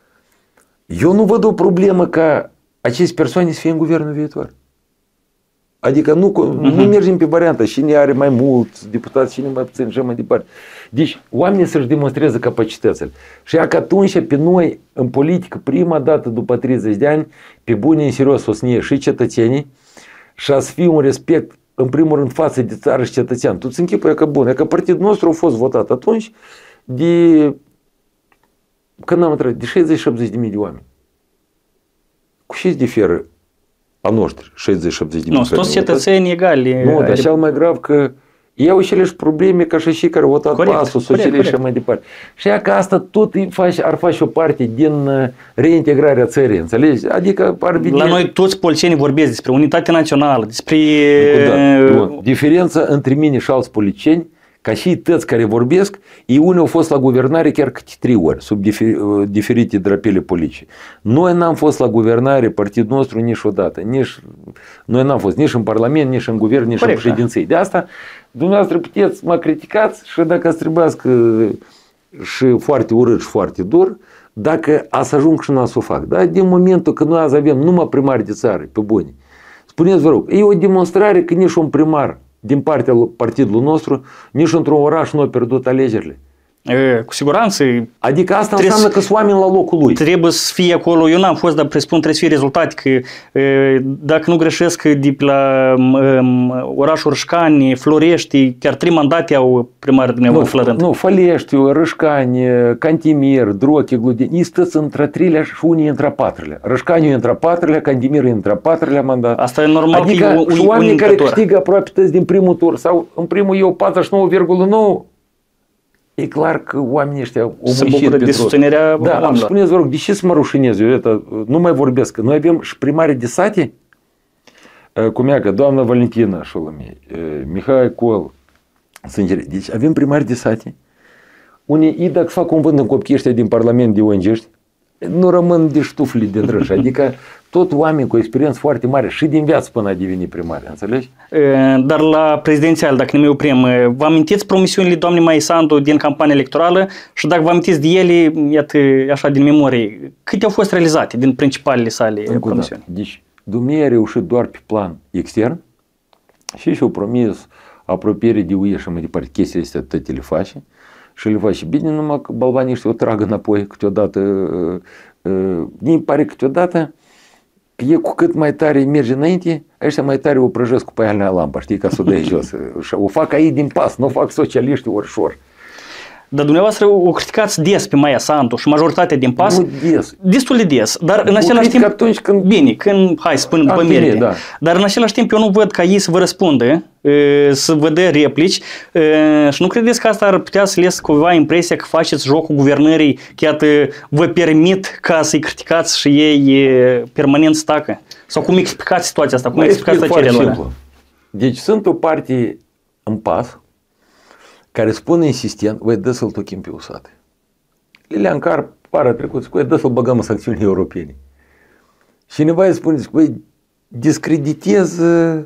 Eu nu văd o problemă ca aceste persoane să fie în guvernul viitor. Adică nu, uh-huh. nu mergem pe varianta cine are mai mult deputați, cine mai puțin și mai departe. Deci oamenii să-și demonstreze capacitățile. Și că atunci pe noi în politică prima dată după treizeci de ani pe bune în serios o să ne și cetățenii și a să fie un respect în primul rând față de țară și cetățean. Tu ți închipă că bun, e că partidul nostru a fost votat atunci de când am întrebat, de șaizeci șaptezeci de mii de oameni. Cu ce diferă a noștri, șaizeci șaptezeci de mii? Nu, sunt toți cetățeni egali. Nu, dar cel mai grav că ei au aceleași probleme ca și cei care au votat corect, pasul, corect, sociale corect. și mai departe. Și ea că asta tot ar face o parte din reintegrarea țării, înțelegi? Adică ar veni... La noi toți policienii vorbesc despre unitate națională, despre... Da, diferența între mine și alți policieni, ca și tăți care vorbesc, ei unii au fost la guvernare chiar câte trei ori, sub diferite drapele politice. Noi n-am fost la guvernare, partidul nostru, niciodată. Nici, noi n-am fost nici în Parlament, nici în Guvern, nici corect, în președinție. De asta, dumneavoastră puteți să mă criticați și dacă ați trebuiască și foarte urât și foarte dur, dacă ați ajung și n-a să o fac. Da? Din momentul că noi azi avem numai primari de țară, pe bune, spuneți, vă rog, e o demonstrare că nici un primar din partea partidului nostru, nici într-un oraș nu a pierdut alegerile. E, cu siguranță. Adică asta înseamnă că sunt oameni la locul lui. Trebuie să fie acolo, eu n-am fost, dar presupun trebuie să fie rezultate, că e, dacă nu greșesc, de la um, orașul Râșcani, Florești, chiar trei mandate au primarul dumneavoastră la rând. Nu, Fălești, Râșcani, Cantimir, Droche, Gludeni, ei stăți între treilea și unii între a patrulea. Râșcani e între a patrulea, Cantimir e între a patrulea mandat. Asta e normal, adică că e un, și un oamenii care indicator. câștigă aproape tăți din primul tur sau în primul eu patruzeci și nouă virgulă nouă, e clar că oamenii ăștia au se bucură de susținerea da, oamenilor. Spuneți, vă rog, de ce să mă rușinez? Eu это, nu mai vorbesc. Noi avem și primari de sate, cum ea că doamna Valentina Șolomei, Mihai Col, sincer, deci avem primari de sate, unii, ei dacă fac un vânt în copiii ăștia din Parlament de O N G-ști, nu rămân de ștufli de drăși. Adică tot oameni cu experiență foarte mare și din viață până a deveni primari, înțelegi? Dar la prezidențial, dacă ne mai oprim, vă amintiți promisiunile doamnei Maia Sandu din campania electorală și dacă vă amintiți de ele, iată, așa din memorie, câte au fost realizate din principalele sale promisiuni? Deci, Dumnezeu a reușit doar pe plan extern și și-au promis apropiere de U E și mai departe. Chestiile astea tot le face și le face bine, numai că balbanii ăștia o trag înapoi câteodată. Mi pare câteodată că e cu cât mai tare merge înainte, ăștia mai tare o prăjesc cu paialea lampa, știi, ca să o dai jos. O fac aici din pas, nu o fac socialiștii orișor. Dar dumneavoastră o criticați des pe Maia Sandu și majoritatea din pas. Nu des. Destul de des. Dar în același timp, atunci când... bine, când, hai să spunem, după merite. Da. Dar în același timp eu nu văd ca ei să vă răspundă, să vă dea replici și nu credeți că asta ar putea să les cuiva impresia că faceți jocul guvernării, că iată vă permit ca să-i criticați și ei permanent stacă? Sau cum explicați situația asta? Cum explicați tăcerea lor? Deci sunt o parte în pas care spune insistent, voi dă să-l tochim pe usate. Lilian Carp, para trecut, spune, dă să-l băgăm în sancțiuni europene. Și nevoie îi spune, voi discreditez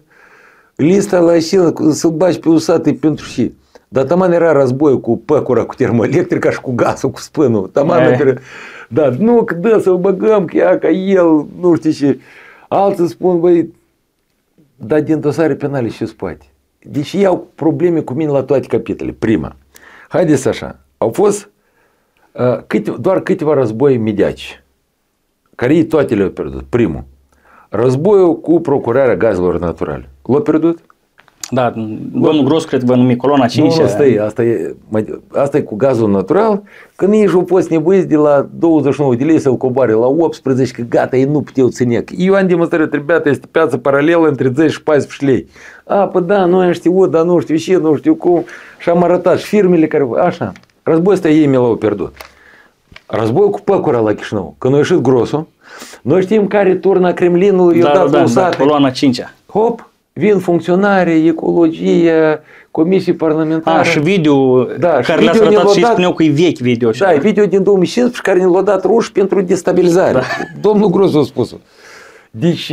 lista la șină, să-l bagi pe usate pentru și. Dar taman era războiul cu păcura, cu termoelectrica și cu gazul, cu spânul. Taman, da, nu, că dă să-l băgăm, că ea, ca el, nu știu ce. Alții spun, băi, dar din dosare penale și spate. Deci ei au probleme cu mine la toate capitolele. Prima, haideți așa, au fost uh, câte, doar câteva război mediaci, care ei toate le-au pierdut. Primul, războiul cu procurarea gazelor naturale. L-au pierdut? Da, domnul Gros cred că vă numi coloana cinci. Nu, asta e, asta e, asta e cu gazul natural, când ei și-au fost nevoiți de la douăzeci și nouă de lei să-l coboare la optsprezece, că gata, ei nu puteau ține. Eu am demonstrat, trebuia, este piață paralelă între zece și paisprezece lei. A, păi da, noi am știut, dar nu știu ce, nu știu cum. Și am arătat și firmele care, așa, războiul ăsta ei mi l-au pierdut. Războiul cu păcura la Chișinău, când a ieșit Grosul, noi știm care turna Kremlinului, i-a dat la da, coloana cincea. Hop! Vin funcționare, ecologie, comisii parlamentare. A, și video, da, care le-ați arătat și spuneau că e vechi video. Da, e video din două mii cincisprezece care ne l-a dat roșu pentru destabilizare. Da. Domnul Gros a spus-o. Deci,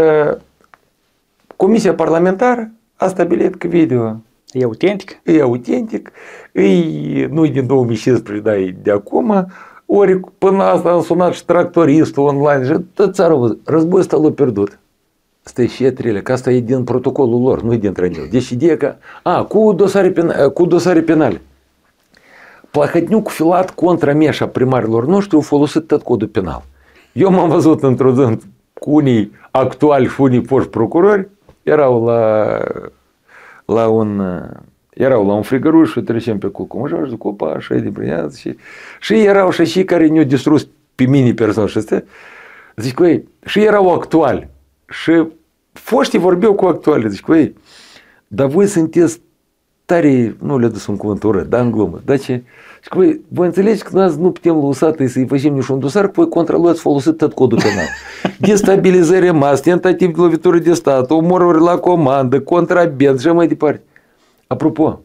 comisia parlamentară a stabilit că video e autentic. E autentic, e, nu e din două mii cincisprezece, dar e de acum. Ori până asta am sunat și tractoristul online și tot țara a văzut. Războiul ăsta l-a pierdut. stai șetrele, că asta e din protocolul lor, nu e dintre ele. Deci ideea că, a, cu dosare, penale, cu dosare penale. Plahătniuc filat contra meșa primarilor noștri au folosit tot codul penal. Eu m-am văzut într-o zi cu unii actuali și unii foști procurori, erau la, la un... Erau la un frigăruș și trecem pe cu cum și opa, așa e de brăiață și, și erau și cei care ne-au distrus pe mine persoane și astea. Zic cu ei, și erau actuali. Și foștii vorbeau cu actuali. Zic cu ei, dar voi sunteți tare, nu le-a dus un cuvânt urât, dar în glumă. Dar ce? Zic cu ei, voi înțelegi că noi nu putem lăsat să-i facem niciun dosar, că voi contra lui ați folosit tot codul penal. Destabilizare mas, tentativ de lovitură de stat, omoruri la comandă, contraband și mai departe. Apropo,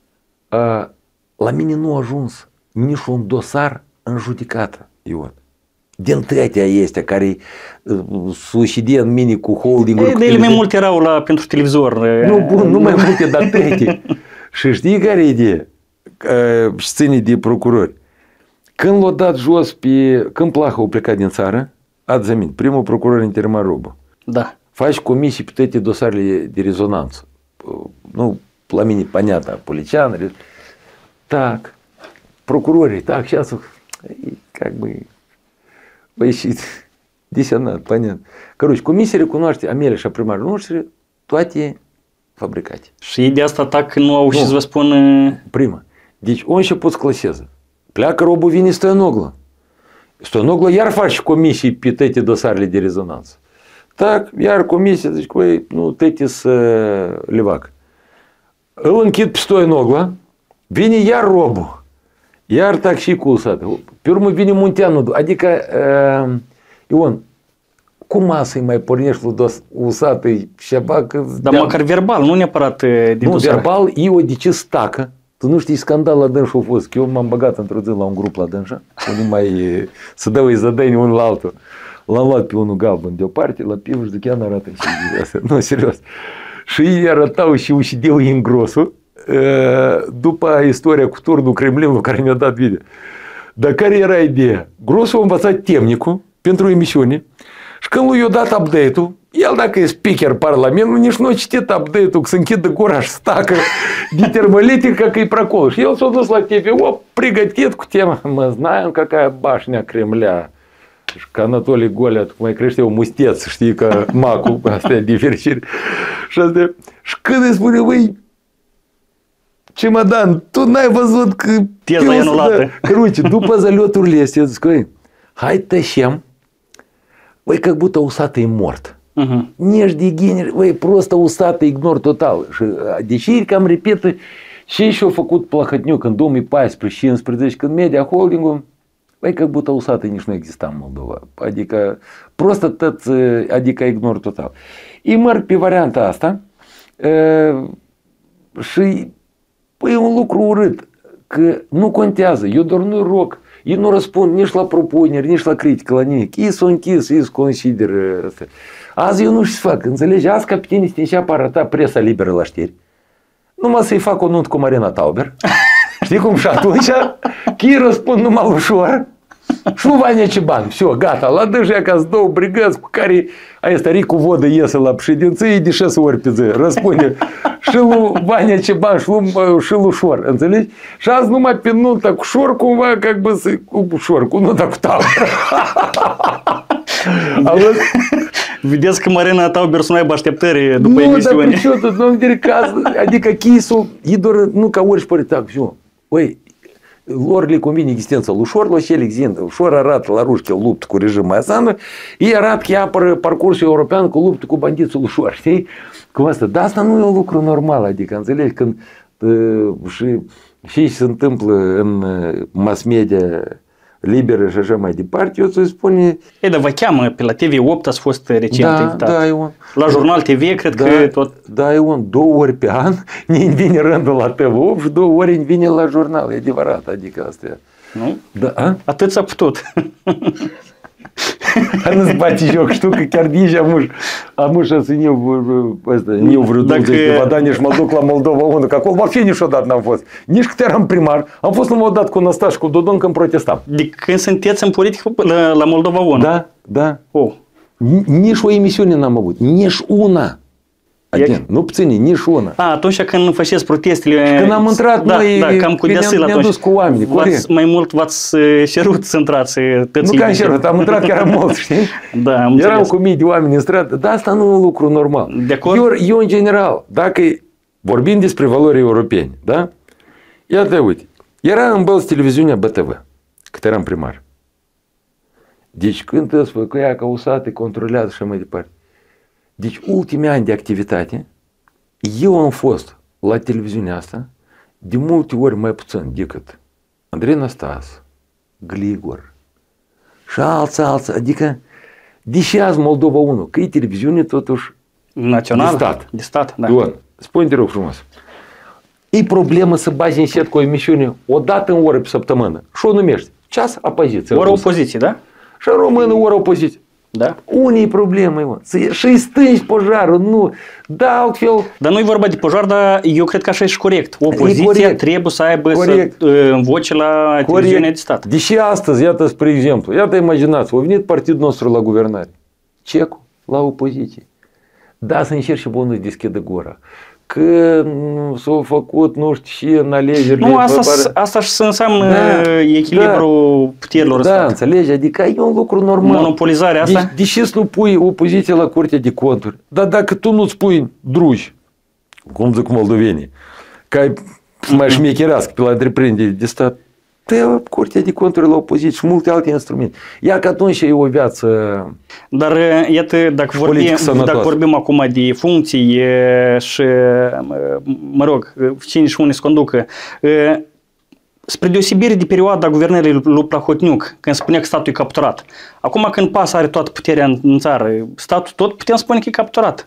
la mine nu a ajuns niciun dosar în judecată, Ion. Din tătea este care suicide în mine cu holding-uri. De ele mai multe erau la, pentru televizor. Nu, bun, nu mai multe, dar tăte. Și știi care e ideea? Și ține de procurori. Când l-a dat jos pe... Când Plahă a plecat din țară, ați aminte, primul procuror interimar Robu. Da. Faci comisii pe toate dosarele de rezonanță. Nu, la mine, понятно, полician, так, прокуроrii, так, сейчас, как бы, ieșit, desenat, понятно. Короче, comisia recunoaște Amelia și a primarilor noștri toate fabricate. Și de asta atac nu au și să vă spun... Prima. Deci, on început să claseze. Pleacă Robu, vine Stoianoglă. Stoianoglă iar face comisii pe toate dosarele de rezonanță. Так, iar comisia, zice, băi, nu, tăte să levac. Îl închid pe Stoianoglă, vine iar Robu, iar tac și cu Usată. Pe urmă vine Munteanu, adică, uh, Ion, cum a să-i mai pornești lui Usată ceva? Dar măcar verbal, nu neapărat din Nu, dosar. verbal, eu de ce stacă? Tu nu știi scandal la dânșa a fost, că eu m-am băgat într-o zi la un grup la dânșa, unde mai să dă îi zădăini unul la altul. L-am luat pe unul galben deoparte, la pivă și duceam arată și nu, serios. Și ei arătau și ușideau în grosul, după istoria cu turnul Kremlinului care mi-a dat video. Dar care era ideea? Grosul a învățat temnicul pentru emisiune și când lui i-a dat update-ul, el dacă e speaker parlamentului, nici nu a citit update-ul, că se închidă gura și stacă de термолитика, că e прокол. Și el s-a dus la T V, o pregătit cu tema, mă, знаем, какая башня Кремля. Și că Anatolii Golea, cum mai crește o musteț, știi, că macul, astea de fericire. Și astea. Și când îi spune, băi, Чемодан, tu n-ai văzut că... Teza e anulată. Короче, după zălioturile astea, zic, băi, hai tășem, băi, как будто Usată e mort. Uh-huh. Nici de geni, băi, просто Usată ignor total. Și deși cam repetă ce și-a făcut Plahătniuc în două mii paisprezece cincisprezece, când Media Holding-ul, băi, как будто Usată nici nu exista în Moldova. Adică, просто tot, adică ignor total. Îi merg pe varianta asta uh, și păi e un lucru urât, că nu contează, eu doar nu rog, ei nu răspund nici la propuneri, nici la critică, la nimic. Ei s-au închis, ei se consideră asta. Azi eu nu știu să fac, înțelegi? Azi capitanii se înceapă a arăta presa liberă la știri. Numai să-i fac o nuntă cu Marina Tauber. Știi cum? Și atunci ei răspund numai ușor. Și lui Vania Ciban, все, gata, la dâșa ca două brigăți cu care asta Ricu Vodă iese la președinție de șase ori pe zi, răspunde și lui Vania Ciban și lui, și lui Șor, înțelegi? Și azi numai pe nunta cu Șor cumva, как бы, cu Șor, cu nunta cu Tauber. Vedeți că Marina Tauber să nu aibă așteptări după nu, emisiune. Nu, dar ce tot, nu de caz, adică chisul, e doar, nu ca orice păritac, все. Băi, lor le convine existența lui Șor, la ce le există. Șor arată la ruși că luptă cu regimul Asană, ei arată că apără parcursul european cu luptă cu bandiții lui Șor, știi? Cum asta. Dar asta nu e un lucru normal, adică, înțelegi, când uh, și ce se întâmplă în mass media liberă și așa mai departe, eu ți-o spune... E, dar vă cheamă, pe la T V opt ați fost recent da, invitat. Da, Ion. La Jurnal T V, cred da, că tot... Da, Ion, două ori pe an ne vine rândul la T V opt și două ori îmi vine la jurnal, e adevărat, adică astea. Nu? Da, a? Atât s-a putut. Nu-ți bate joc, știu că chiar nici amuș, amuș să nu eu vreau douăzeci de ani și mă duc la Moldova unu, că acolo вообще niciodată n-am fost. Nici cât eram primar, am fost numai odată cu Năstaș, cu Dodon când protestam. De când sunteți în politică la, la Moldova unu? Da, da. Oh. Nici o emisiune n-am avut. Nici una. Atent, nu puțini, nici una. A, atunci când faceți protestele... Și când am intrat da, noi, da, cam cu deasıl ne-am dus cu oamenii, corect. Mai mult v-ați cerut să intrați. Nu că am cerut, am intrat chiar mult, știi? Da, am Eram cu mii de oameni în stradă, dar asta nu e un lucru normal. De acord? Eu, eu, în general, dacă vorbim despre valori europene, da? Iată, uite, era în Bălți televiziunea B T V, cât eram primar. Deci când îți făcăia ca usate, controlează și mai departe. Deci ultimii ani de activitate, eu am fost la televiziunea asta de multe ori mai puțin decât Andrei Năstas, Gligor și alți, alți, adică deși azi Moldova unu, că e televiziune totuși național, de stat. De stat, da. Ioan, spune te rog frumos. E problemă să bagi încet cu o emisiune o dată în oră pe săptămână și o numești ceas opoziție. Ora opoziție, da? Și în română ora opoziție. Da. Unii probleme, mă. Și-i stângi pojarul, nu. Da, altfel... Dar nu-i vorba de pojar, dar eu cred că așa e și corect. Opoziția corect. Trebuie să aibă corect. Să învoce la televiziunea de stat. Deși astăzi, iată, spre exemplu, iată, imaginați, a venit partidul nostru la guvernare. Cecu, la opoziție. Da, să încerci și bonul să deschidă gura. Că s-au făcut, nu știu și în alegerile... Nu, asta, asta și înseamnă da, echilibrul da, puterilor da, înțelegi? Adică e un lucru normal. Monopolizarea asta? De, deși să nu pui opoziție la Curtea de Conturi, dar dacă tu nu-ți pui drugi, cum zic moldovenii, ca ai mai șmecherească pe la întreprindere de stat, te la Curtea de Conturi, la opoziție și multe alte instrumente. Ia că atunci e o viață... Dar iată, dacă vorbim, dacă vorbim acum de funcții și, mă rog, cine și unde se conducă, spre deosebire de perioada guvernării lui Plahotniuc, când spunea că statul e capturat, acum când P A S are toată puterea în, în țară, statul tot putem spune că e capturat.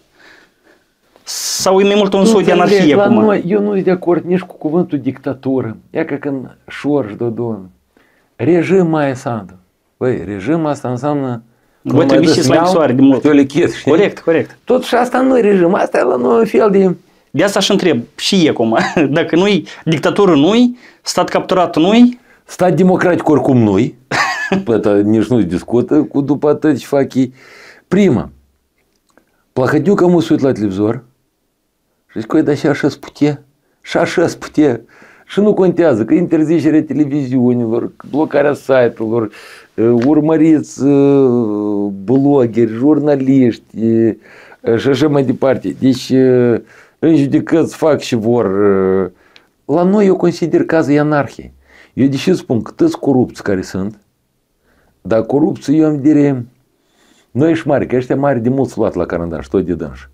Sau e mai mult un soi de anarhie acum? Noi, eu nu sunt de acord nici cu cuvântul dictatură. Ia că când Șorș Dodon, regim mai înseamnă. Băi, regim asta înseamnă... Bă, trebuie și la închisoare de mult. Lichet, corect, corect. Totuși asta nu e regim, asta e la noi un fel de... De asta și întreb, și e acum, dacă nu-i dictatură, nu-i, stat capturat, nu-i? Stat democratic oricum nu-i, nici nu-i discută cu după atât ce fac ei. Prima, Plahotniuc am usuit la televizor și zic, dar și așa-s putea, și așa-s putea. Și nu contează că interzicerea televiziunilor, blocarea site-urilor, urmăriți blogeri, jurnaliști și așa mai departe. Deci în judecăți fac și vor. La noi eu consider cazul e anarhie. Eu deși spun că toți corupți care sunt, dar corupții eu îmi dire, noi și mari, că ăștia mari de mult s-au luat la carandaș, tot de dânși.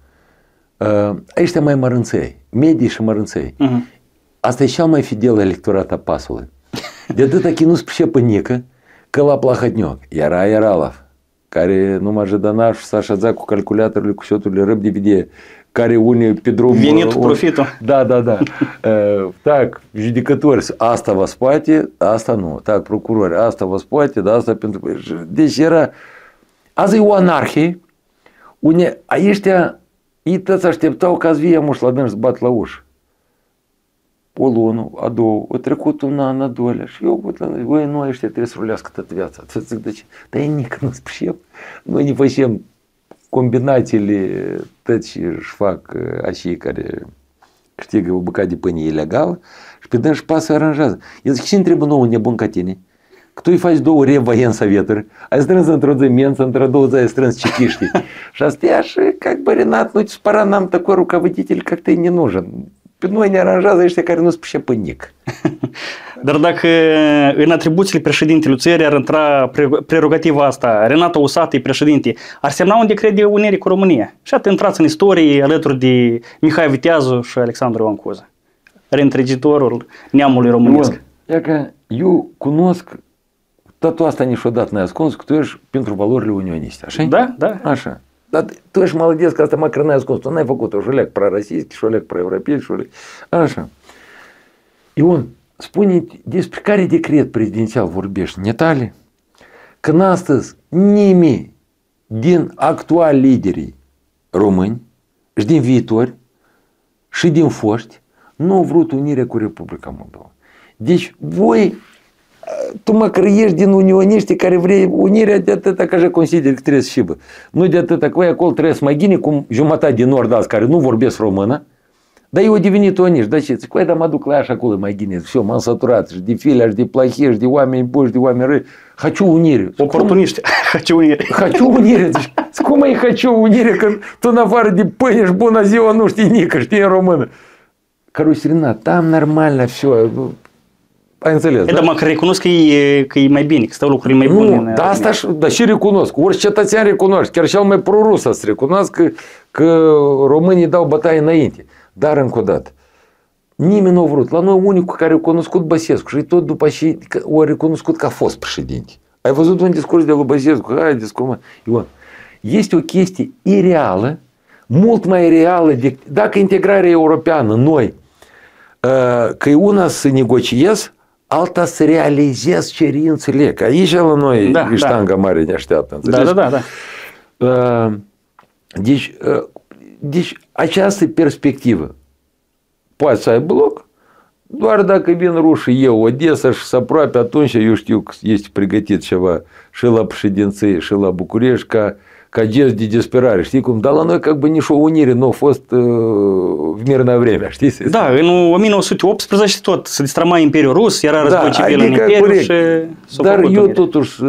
Ăștia mai mărânței, medii și mărânței. Uh-huh. Asta e cel mai fidel electorat a Pasului. De atâta că nu-ți pricepă nică că la Plahotniuc era Ieralov, care numai Jădănaș s-a așezat cu calculatorul, cu șoturile răb de vedere, care unii pe drum... Venitul, profitul. Da, da, da. Tac, judecători, asta vă spate, asta nu. Tac, procurori, asta vă spate, dar asta pentru... Deci era... Azi e o anarhie, unde ăștia, ei toți așteptau ca să vie muș la dânși să bat la ușă. O lună, a doua, a trecut un an, a doilea și eu văd la noi, băi, noi ăștia trebuie să rulească toată viața. Să zic, de ce? Dar ei nici nu spricep. Noi ne facem combinațiile toți și își fac acei care câștigă o bucată de pâine ilegală și pe dânși pasă aranjează. Eu zic, cine trebuie nou un nebun ca tine? Că tu îi faci două revoiensoветuri, ai strâns într-o zi mență, într-o două zi ai strâns чекишки. Și astea și, как бы, Ренат, ну, пора нам такой руководитель, как-то и не нужен. Pe noi ne aranjează ăștia care nu-ți pricepă nic. Dar dacă în atribuțiile președintelui țării ar intra prerogativa asta, Renato Usatăi președinte, ar semna un decret de unire cu România. Și atât intrați în istorie alături de Mihai Viteazu și Alexandru Ioan Cuza, reîntregitorul neamului românesc. Ia că eu cunosc totul asta niciodată n-ai ascuns, că tu ești pentru valorile unioniste, așa? Da, da. Așa. Dar tu ești молодец, că asta măcar n-ai ascuns, tu n-ai făcut-o, și o leac pro-rasist, și o leac pro-europei, și o leac... Așa. Ion, spune despre care decret prezidențial vorbești, netale? Când astăzi nimeni din actuali liderii români și din viitori și din foști nu au vrut unire cu Republica Moldova. Deci voi tu măcar ești din unioniști care vrei unirea de atâta că așa consideri că trebuie să șibă. Nu de atâta că voi acolo trebuie să mai ghine cum jumătate din nord azi care nu vorbesc română, dar eu au devenit uniști. Dar ce? Zic, dar mă duc la așa acolo mai ghine. Și eu m-am săturat și de filea, și de plahie, și de oameni buni, și de oameni răi. Хочу unire. Oportuniști. Хочу unire. Хочу unire. Zici, cum mai хочу unire când tu în afară de pâine și bună ziua nu știi nică, știi în română. Carusirina, tam normal, все. Ai înțeles, e, da? Dar mă, că recunosc că e, că e mai bine, că stau lucruri mai bune. Nu, da, asta și, da, și recunosc. Orice cetățean recunoaște. Chiar cel mai prorus să recunoască că, că românii dau bătaie înainte. Dar încă o dată, nimeni nu a vrut. La noi unicul care a cunoscut Băsescu și tot după și o recunoscut că a fost președinte. Ai văzut un discurs de lui Băsescu? Haideți, cum... Ion, este o chestie ireală, mult mai reală de... Dacă integrarea europeană, noi, că e una să negociez, alta să realizez cerințele. Că aici la noi da, e ștanga da. mare ne așteaptă. Da, da, da, da. Deci, deci această perspectivă poate să aibă loc doar dacă vin rușii eu, Odessa și să aproape atunci eu știu că este pregătit ceva și la președinție și la București ca, ca gest de disperare. Știi cum? Dar la noi как бы nici o unire nu a fost uh, в мирное время, știi? Da, în o mie nouă sute optsprezece tot se destrăma Imperiul Rus, era război civil da, adică în Imperiu și s-a Dar făcut eu unire. totuși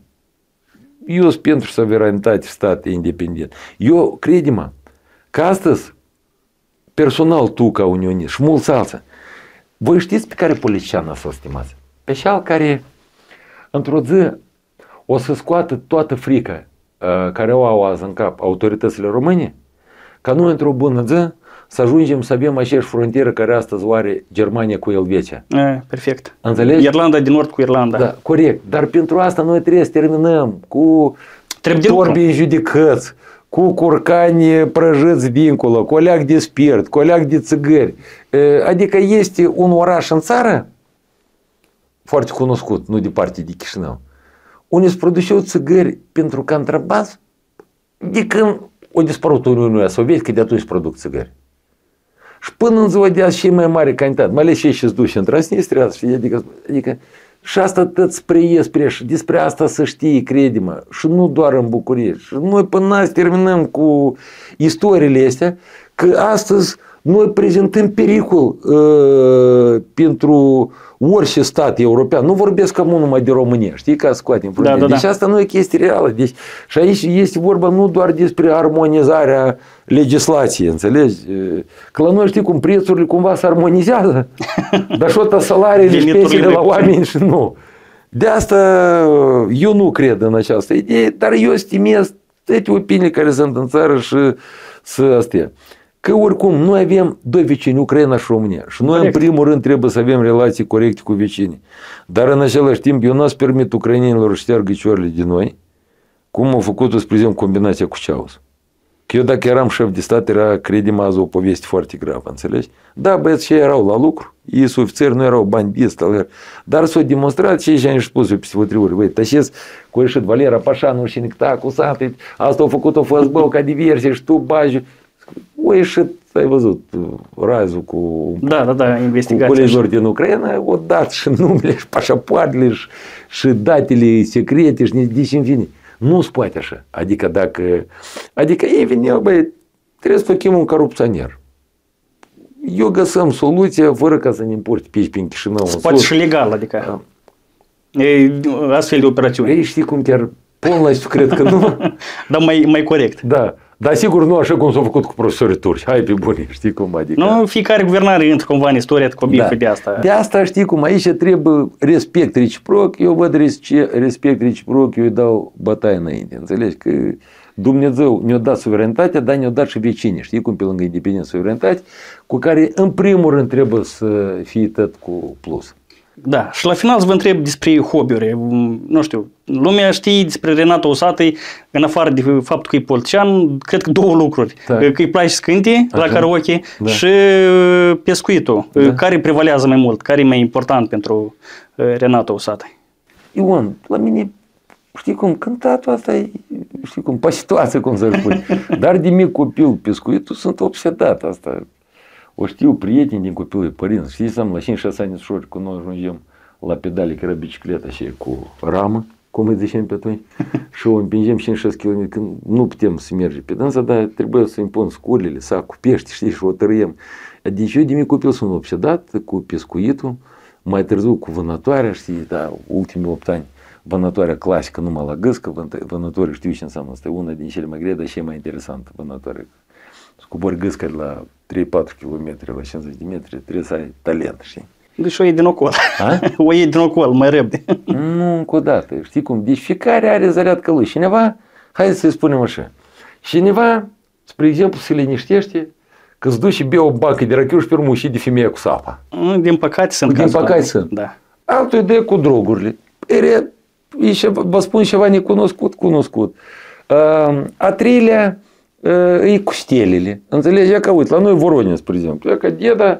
eu sunt pentru suveranitate stat independent. Eu, crede-mă, că astăzi personal tu ca unionist și mulți alții, voi știți pe care politician să-l stimați? Pe cel care într-o zi o să scoată toată frica uh, care o au azi în cap autoritățile române, ca noi într-o bună zi să ajungem să avem aceeași frontieră care astăzi o are Germania cu Elveția. E, perfect. Înțelegi? Irlanda din nord cu Irlanda. Da, corect. Dar pentru asta noi trebuie să terminăm cu torbi în judecăți, cu curcani prăjiți dincolo, cu oleac de spirit, cu oleac de țigări. Adică este un oraș în țară, foarte cunoscut, nu departe de Chișinău, unde se produceau țigări pentru contraband de când a dispărut Uniunea Sovietică, de atunci produc țigări. Și până în ziua de azi cei mai mare cantitate, mai ales cei ce se duce în Transnistria, adică, adică și asta tot spre ei, spre și despre asta să știi, crede-mă, și nu doar în București. Și noi până azi terminăm cu istoriile astea, că astăzi noi prezentăm pericol uh, pentru orice stat european. Nu vorbesc cam numai de România, știi, ca scoatem da, da, Deci da. asta nu e chestie reală. Deci, și aici este vorba nu doar despre armonizarea legislației, înțelegi? Că la noi știi cum prețurile cumva se armonizează, dar și tot salariile și pensiile la oameni și nu. De asta eu nu cred în această idee, dar eu stimez toate opiniile care sunt în țară și să astea. Că oricum noi avem doi vecini, Ucraina și România. Și noi Corect. în primul rând trebuie să avem relații corecte cu vecinii. Dar în același timp eu nu aș permit ucrainenilor să șteargă ciorile de noi, cum au făcut-o, spre exemplu, combinația cu Ceaus. Că eu dacă eram șef de stat, era, crede-mă, azi o poveste foarte gravă, înțelegi? Da, băieți, cei erau la lucru, ei sunt ofițeri, nu erau bandiți, dar s-au demonstrat și ei și spus eu peste o triuri, băi, tășesc, cu ieșit Valera Pașanu și Nicta, cu Sante, asta au făcut o F S B ca diversie și tu bagi. O ieșit, ai văzut, razul cu, da, da, da, cu colegilor din Ucraina, o dat și numele și pașapoartele și, și datele secrete și deci în fine. Nu se poate așa. Adică dacă, adică ei veneau, băi, trebuie să facem un corupționer. Eu găsăm soluția fără ca să ne împurte pe aici prin Chișinău. Se poate și legal, adică e astfel de operațiuni. Ei știi cum chiar полностью cred că nu. Dar mai, mai corect. Da. Dar sigur nu așa cum s-a făcut cu profesorii turci. Hai pe bune, știi cum adică. Nu, fiecare guvernare intră cumva în istoria cu bifă da. de asta. De asta știi cum, aici trebuie respect reciproc, eu văd respect reciproc, eu îi dau bătaie înainte, înțelegi? Că Dumnezeu ne-a dat suveranitatea, dar ne-a dat și vecinii, știi cum pe lângă independență suveranitate, cu care în primul rând trebuie să fie tot cu plus. Da, și la final să vă întreb despre hobby-uri. Nu știu, lumea știe despre Renato Usatăi, în afară de faptul că e politician, cred că două lucruri. Da. Că îi place să cânte la karaoke da. și pescuitul. Da. Care prevalează mai mult? Care e mai important pentru Renato Usatăi? Ion, la mine, știi cum, cântatul asta e, știi cum, pe situație, cum să spun. Dar de mic copil pescuitul sunt obsedat asta. O știu prieteni din copilul părinți, știi, să-mi la cinci șase ani ușor, când noi ajungem la pedale, că era bicicleta și cu ramă, cum îi zicem pe atunci, și o împingem cinci șase kilometri, când nu putem să mergem pe dânsa, dar trebuie să impun scurile, sacul, pești, știi, și o tăriem. Deci eu de mic copil sunt obsedat cu pescuitul, mai târziu cu vânătoarea, știi, da, ultimii opt ani, vânătoarea clasică numai la gâscă, vânătoarea știu ce înseamnă, asta e una din cele mai grele, dar și e mai interesantă vânătoarea. Scobori gâscă la trei patru kilometri, la cincizeci de metri, trebuie să ai talent, știi? Deci o iei din ocol. O iei din ocol, mai repede. Nu, încă o dată, știi cum? Deci fiecare are zăreatcă lui. Cineva, hai să-i spunem așa, cineva, spre exemplu, se liniștește că îți duci și bea o bacă de rachiu și pe urmă uși de femeia cu sapa. Din păcate sunt. Din păcate sunt. Da. Altul idee cu drogurile. E, e ceva, vă spun ceva necunoscut, cunoscut. A treilea e cu stelele. Înțelegi? Ia că, uite, la noi Voronin, spre exemplu, ia că deda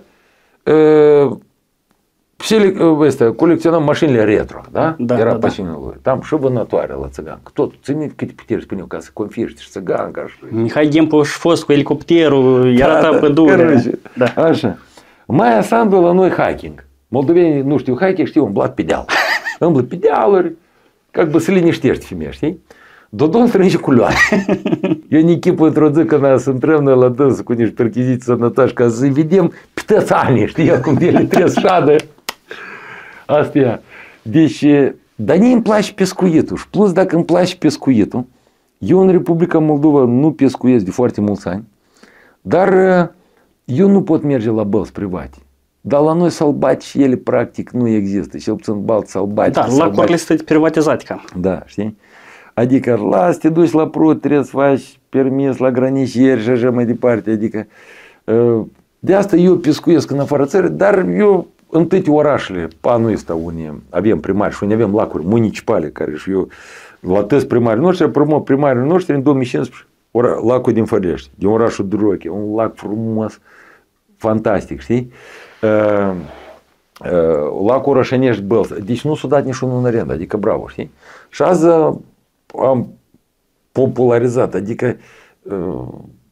ăsta, colecționam mașinile retro, da? Da, Era da, pasiunea lui. Tam și vânătoare la țăgan. Tot, ține câte puteri spuneau ca să confirți și țăgan, ca și... Mihai Ghempu și fost cu elicopterul, era da, ta da, pădure. Da. Așa. Maia Sandu la noi hiking. Moldovenii nu știu hiking, știu umblat pe deal. Umblă pe dealuri, как бы să liniștești femeia, știi? Dodon strânge culoare. Eu ne echipă într-o zi când să intrăm noi la dâns cu niște perchiziții sănătoși ca să-i vedem ptățanii, știi, cum ele trebuie șadă. Asta e. Deci, dar mie îmi place pescuitul. Și plus, dacă îmi place pescuitul, eu în Republica Moldova nu pescuiesc de foarte mulți ani, dar eu nu pot merge la bălți private. Dar la noi sălbatici, ele practic nu există. Cel puțin balți sălbatici. Da, lacurile sunt privatizate cam. Da, știi? Adică, las, te duci la prut, trebuie să faci permis la granicieri și așa mai departe. Adică, de asta eu pescuiesc în afară țării, dar eu în toate orașele, anul ăsta unde avem primari și unde avem lacuri municipale, care și eu, la toți primarii noștri, promov primarii noștri în două mii cincisprezece, lacul din Fărești, din orașul Duroche, un lac frumos, fantastic, știi? Uh, uh, lacul Rășănești Bălți, deci nu s-a dat niciunul în arendă, adică bravo, știi? Și azi am popularizat, adică uh,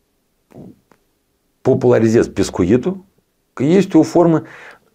popularizez pescuitul, că este o formă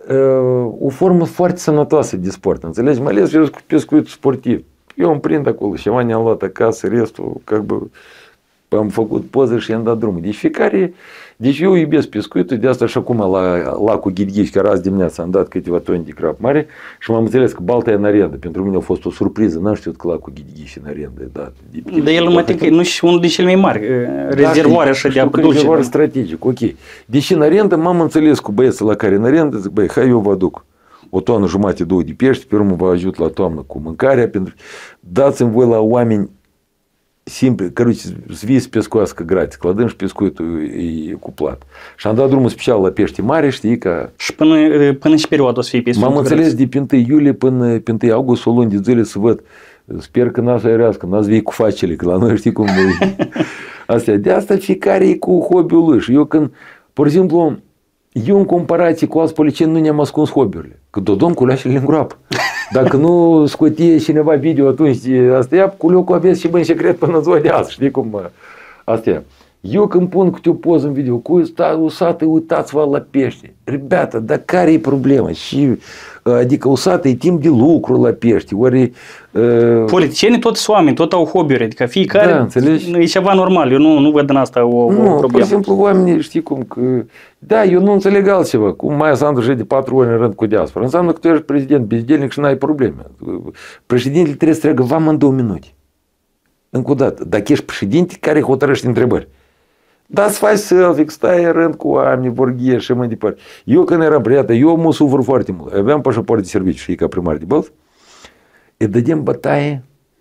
o formă foarte sănătoasă de sport, înțelegi? Mai ales cu pescuitul sportiv. Eu îmi prind acolo, ceva ne-am luat acasă, restul, как бы, am făcut poze și i-am dat drumul. Deci fiecare, deci eu iubesc pescuitul, de asta și acum la lacul Ghidghiș, care azi dimineața am dat câteva toni de crap mare și m-am înțeles că balta e în arendă. Pentru mine a fost o surpriză, n-am știut că lacul Ghidghiș e în arendă. Da, dar el mă că nu și unul din cele mai mari rezervoare așa de apă dulce. Rezervoare strategic, ok. Deși în arendă m-am înțeles cu băieții la care în arendă, zic, băi, hai eu vă aduc o tonă jumate, două de pești, pe urmă vă ajut la toamnă cu mâncarea, pentru dați-mi voi la oameni simpli, căruci să vii să pescuiască gratis, clădând și pescuitul e cuplat. Și am dat drumul special la pești mari, știi, ca... Și până, până și perioada o să fie pescuit. M-am înțeles de pe întâi iulie până pe întâi august, o lună de zile să văd. Sper că n-ați aerească, n-ați vei cu facele, că la noi știi cum e. Astea. De asta fiecare e cu hobby-ul lui. Și eu când, pur și simplu, eu în comparație cu alți policieni nu ne-am ascuns hobby-urile. Că Dodon culeașele în groapă. Dacă nu scotie cineva video atunci, asta e, culiocul aveți și bă în secret până ziua de azi, știi cum? Asta e. Eu când pun câte o poză în video, cu usată, uitați-vă la pește. Ребята, dar care e problema? Și, adică usată e timp de lucru la pește, ori... Uh... Politicienii toți sunt oameni, tot au hobby-uri, adică fiecare da, înțelegi? E ceva normal, eu nu, nu văd în asta o, nu, o problemă. Pur și simplu oamenii știi cum că... Da, eu nu înțeleg altceva, cum Maia Sandu de patru ori în rând cu diaspora. Înseamnă că tu ești prezident bezdelnic și n-ai probleme. Președintele trebuie să treacă vamă în două minute. Încă o dată, dacă ești președinte, care hotărăște întrebări? Da, să faci selfie, stai în rând cu oameni, vorghie și mai departe. Eu când eram prieten, eu mă sufăr foarte mult. Aveam pașaport de serviciu și ca primar de Bălți. Îi dădeam bătaie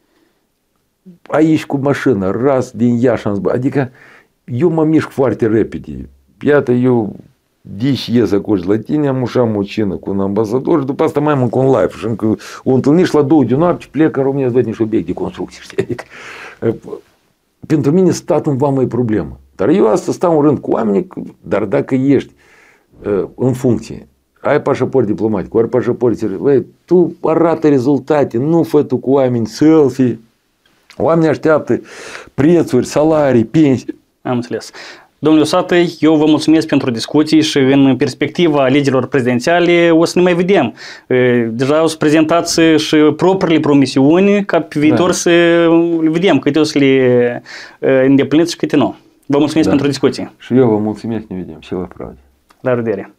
aici cu mașină, ras din Iași. Adică eu mă mișc foarte repede. Iată, eu deci ies acolo la tine, am ușam o cină cu un ambasador și după asta mai am încă un live. Și încă o întâlnit și la două de noapte, plec în România să văd niște obiecte de construcție. Știi? Adică, pentru mine statul în vamă e problemă. Dar eu asta stau în rând cu oameni, dar dacă ești uh, în funcție, ai pașaport diplomatic, ori pașaport, băi, tu arată rezultate, nu fă tu cu oameni selfie. Oamenii așteaptă prețuri, salarii, pensii. Am înțeles. Domnule Usatăi, eu vă mulțumesc pentru discuții și în perspectiva liderilor prezidențiale o să ne mai vedem. Deja o să prezentați și propriile promisiuni ca pe viitor da. Să le vedem câte o să le îndepliniți și câte nu. Vă mulțumesc da. Pentru discuții. Și eu vă mulțumesc, ne vedem și la fraude. La revedere.